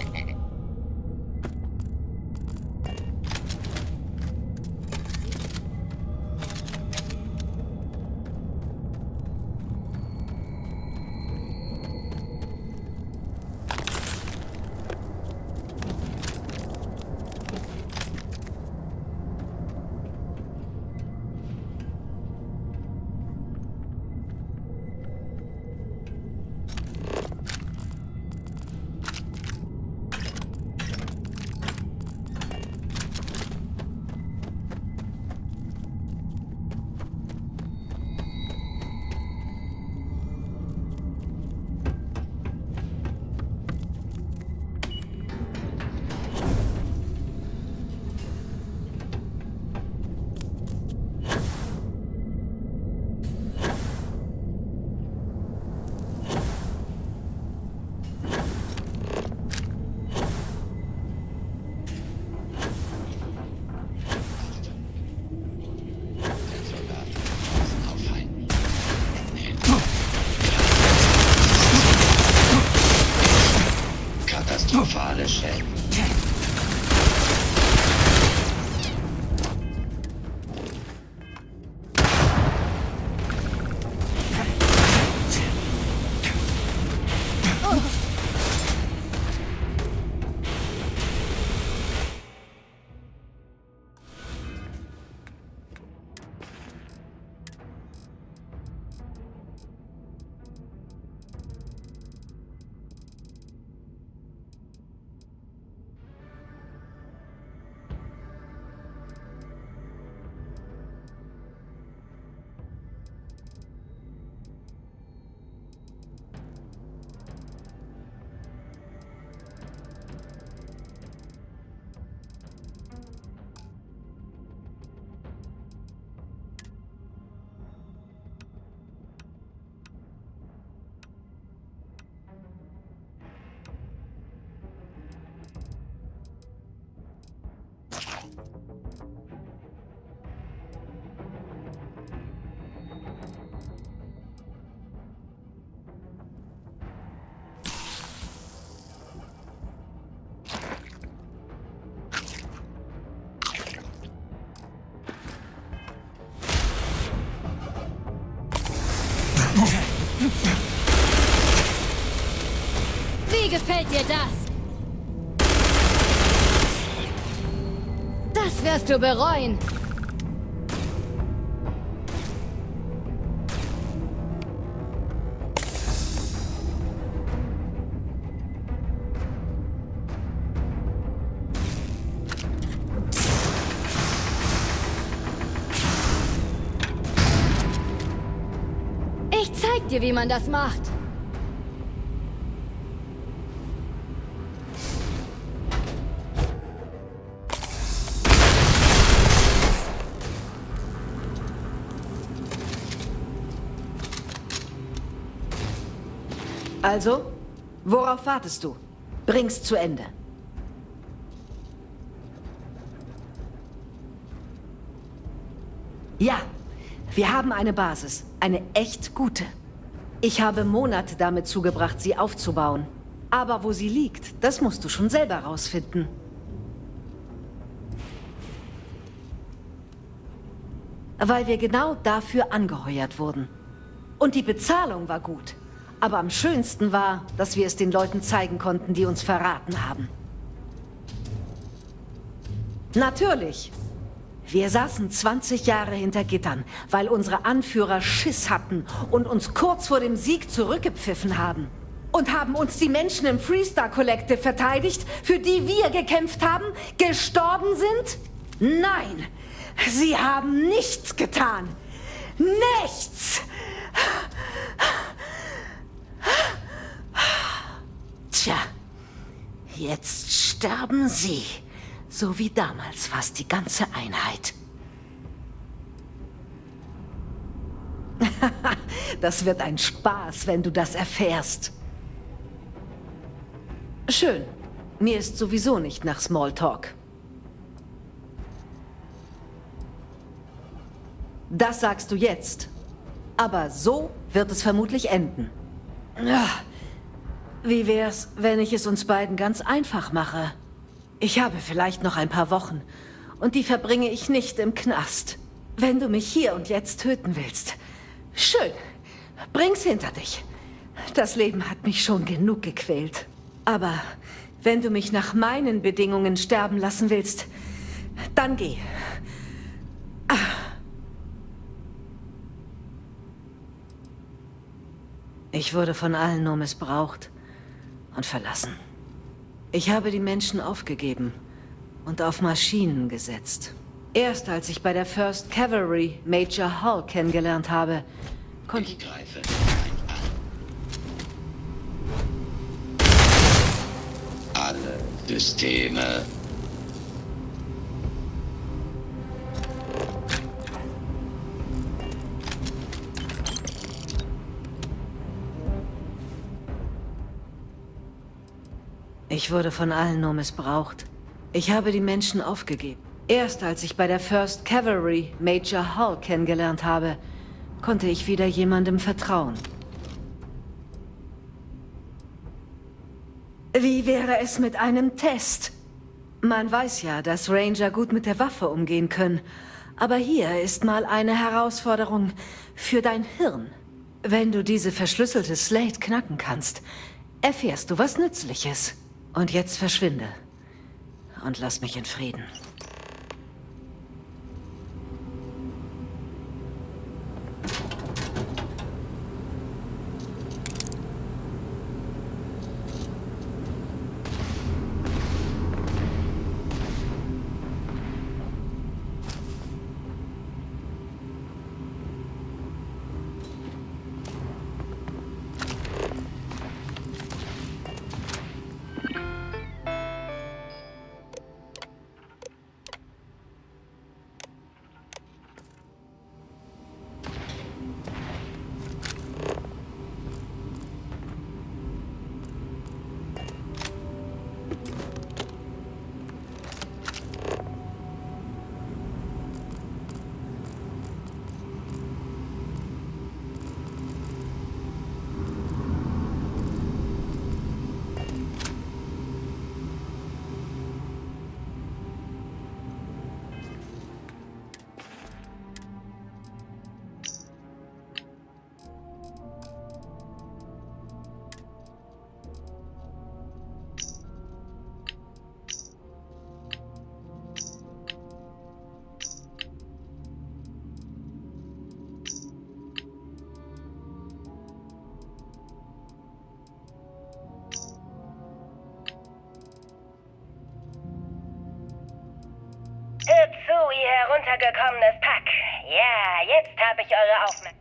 Katastrophale Schäden.
Wie gefällt dir das? Das wirst du bereuen. Ich zeig dir, wie man das macht.
Also, worauf wartest du? Bring's zu Ende. Ja, wir haben eine Basis. Eine echt gute. Ich habe Monate damit zugebracht, sie aufzubauen. Aber wo sie liegt, das musst du schon selber rausfinden. Weil wir genau dafür angeheuert wurden. Und die Bezahlung war gut. Aber am schönsten war, dass wir es den Leuten zeigen konnten, die uns verraten haben. Natürlich. Wir saßen zwanzig Jahre hinter Gittern, weil unsere Anführer Schiss hatten und uns kurz vor dem Sieg zurückgepfiffen haben. Und haben uns die Menschen im Freestar Collective verteidigt, für die wir gekämpft haben, gestorben sind? Nein, sie haben nichts getan. Nichts! Tja, jetzt sterben sie. So wie damals fast die ganze Einheit. Das wird ein Spaß, wenn du das erfährst. Schön. Mir ist sowieso nicht nach Smalltalk. Das sagst du jetzt. Aber so wird es vermutlich enden. Wie wär's, wenn ich es uns beiden ganz einfach mache? Ich habe vielleicht noch ein paar Wochen und die verbringe ich nicht im Knast. Wenn du mich hier und jetzt töten willst, schön, bring's hinter dich. Das Leben hat mich schon genug gequält. Aber wenn du mich nach meinen Bedingungen sterben lassen willst, dann geh. Ah. Ich wurde von allen nur missbraucht und verlassen. Ich habe die Menschen aufgegeben und auf Maschinen gesetzt. Erst als ich bei der First Cavalry Major Hall kennengelernt habe, konnte ich...
greife alle Systeme.
Ich wurde von allen nur missbraucht. Ich habe die Menschen aufgegeben. Erst als ich bei der First Cavalry Major Hall kennengelernt habe, konnte ich wieder jemandem vertrauen. Wie wäre es mit einem Test? Man weiß ja, dass Ranger gut mit der Waffe umgehen können. Aber hier ist mal eine Herausforderung für dein Hirn. Wenn du diese verschlüsselte Slate knacken kannst, erfährst du was Nützliches. Und jetzt verschwinde. Und lass mich in Frieden.
Hört zu, ihr heruntergekommenes Pack. Ja, jetzt habe ich eure Aufmerksamkeit.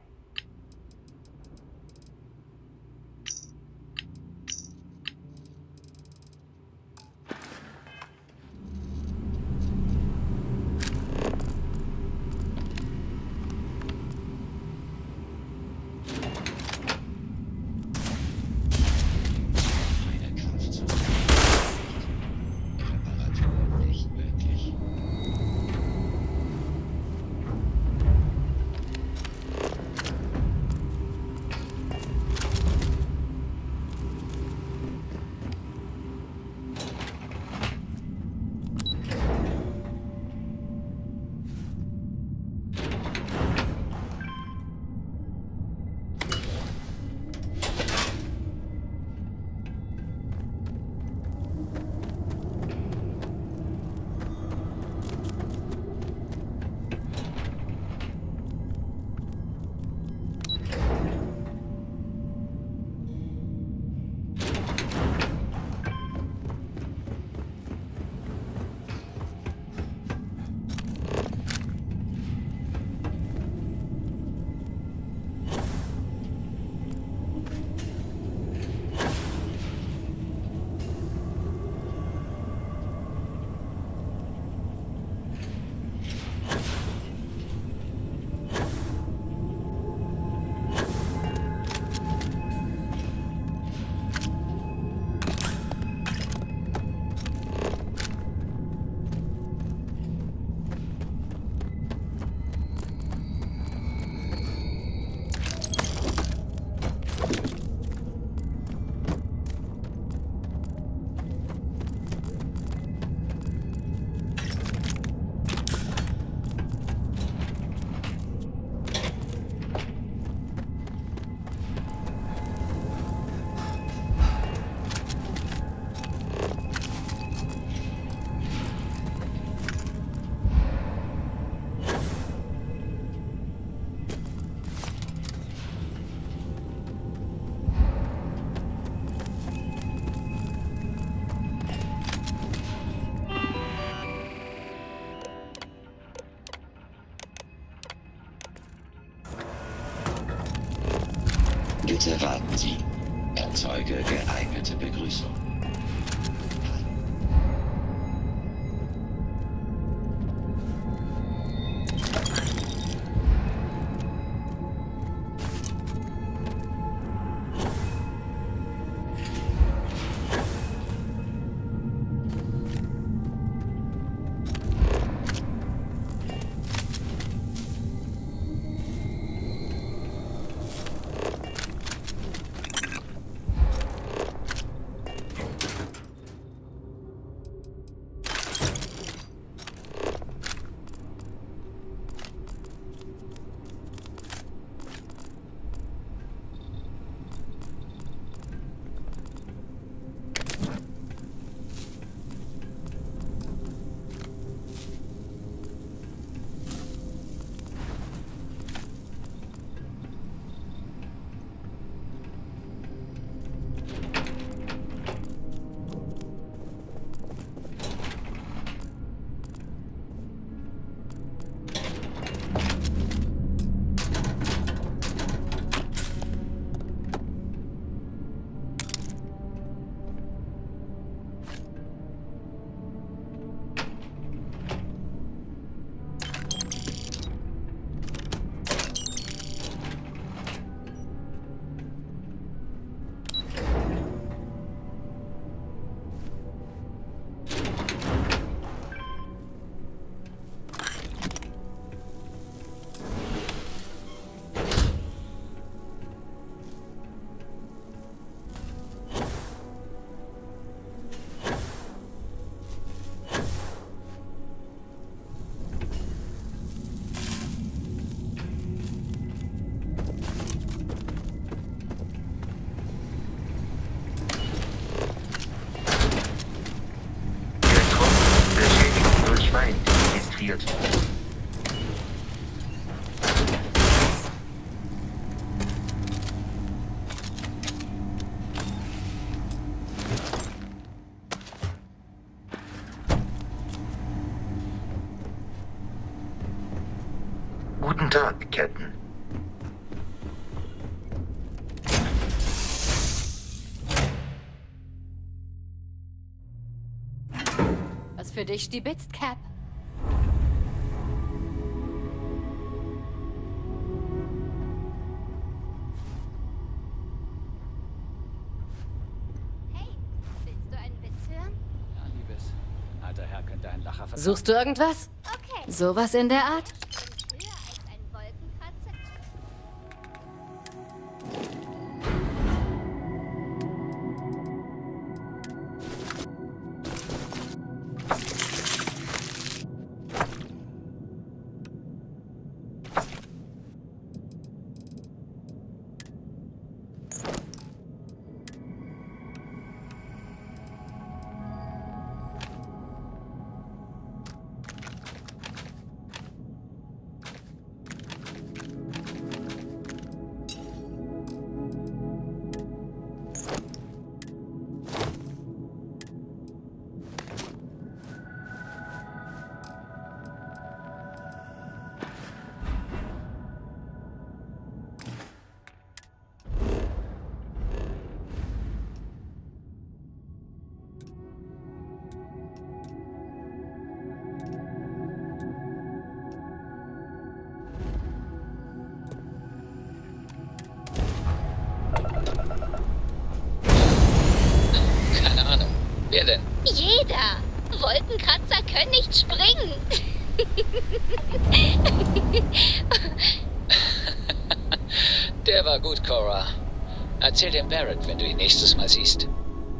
Bitte warten Sie. Erzeuge geeignete Begrüßung.
Registriert. Guten Tag, Captain.
Was für dich stibitzt, Cap? Suchst du irgendwas? Okay. Sowas in der Art?
Wer denn?
Jeder! Wolkenkratzer können nicht springen!
Der war gut, Cora. Erzähl dem Barrett, wenn du ihn nächstes Mal siehst.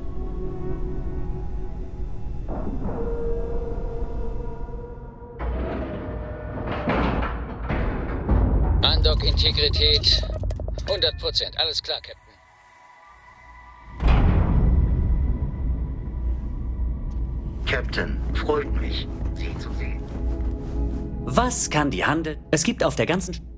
Undock-Integrität hundert Prozent. Alles klar, Captain.
Captain, freut mich, Sie zu sehen.
Was kann die Handel? Es gibt auf der ganzen... Sch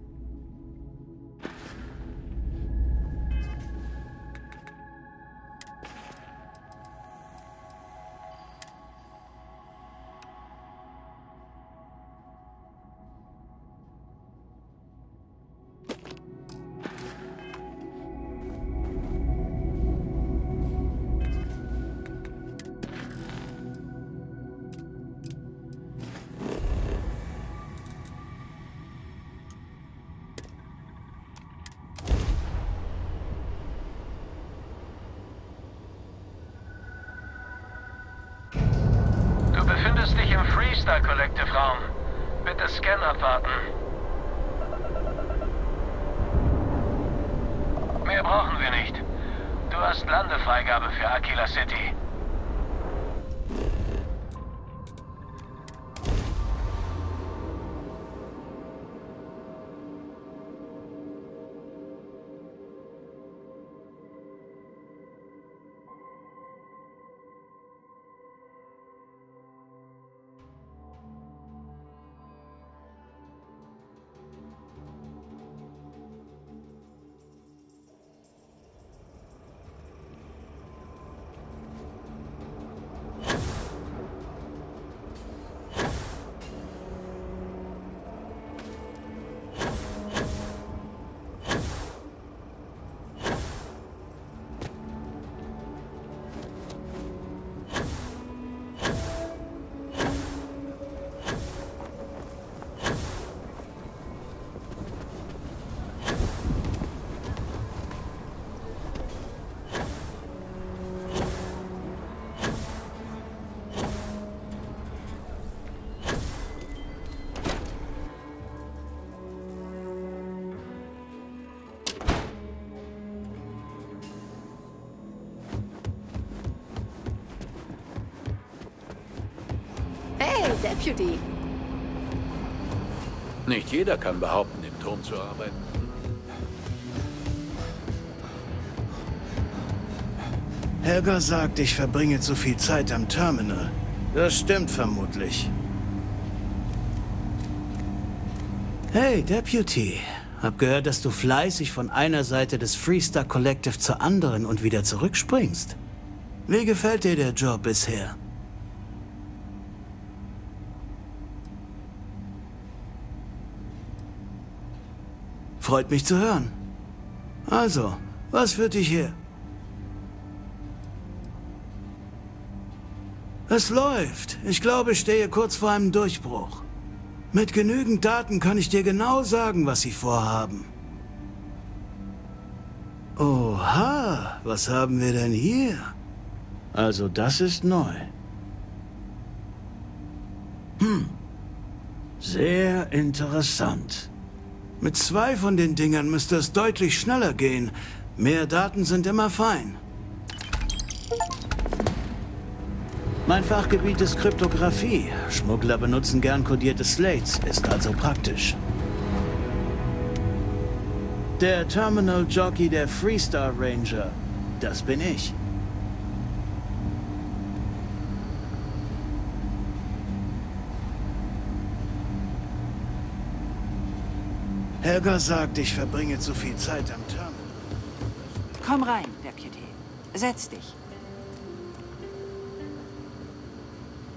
Freestar Collective Raum. Bitte Scan abwarten. Mehr brauchen wir nicht. Du hast Landefreigabe für Aquila City.
Hey, Deputy.
Nicht jeder kann behaupten, im Turm zu arbeiten.
Helga sagt, ich verbringe zu viel Zeit am Terminal. Das stimmt vermutlich. Hey, Deputy. Hab gehört, dass du fleißig von einer Seite des Freestar Collective zur anderen und wieder zurückspringst. Wie gefällt dir der Job bisher? Freut mich zu hören. Also, was führt dich her? Es läuft. Ich glaube, ich stehe kurz vor einem Durchbruch. Mit genügend Daten kann ich dir genau sagen, was sie vorhaben. Oha, was haben wir denn hier? Also das ist neu. Hm, sehr interessant. Mit zwei von den Dingern müsste es deutlich schneller gehen. Mehr Daten sind immer fein. Mein Fachgebiet ist Kryptographie. Schmuggler benutzen gern kodierte Slates, ist also praktisch. Der Terminal Jockey der Freestar Ranger, das bin ich. Helga sagt, ich verbringe zu viel Zeit am Terminal.
Komm rein, Deputy. Setz dich.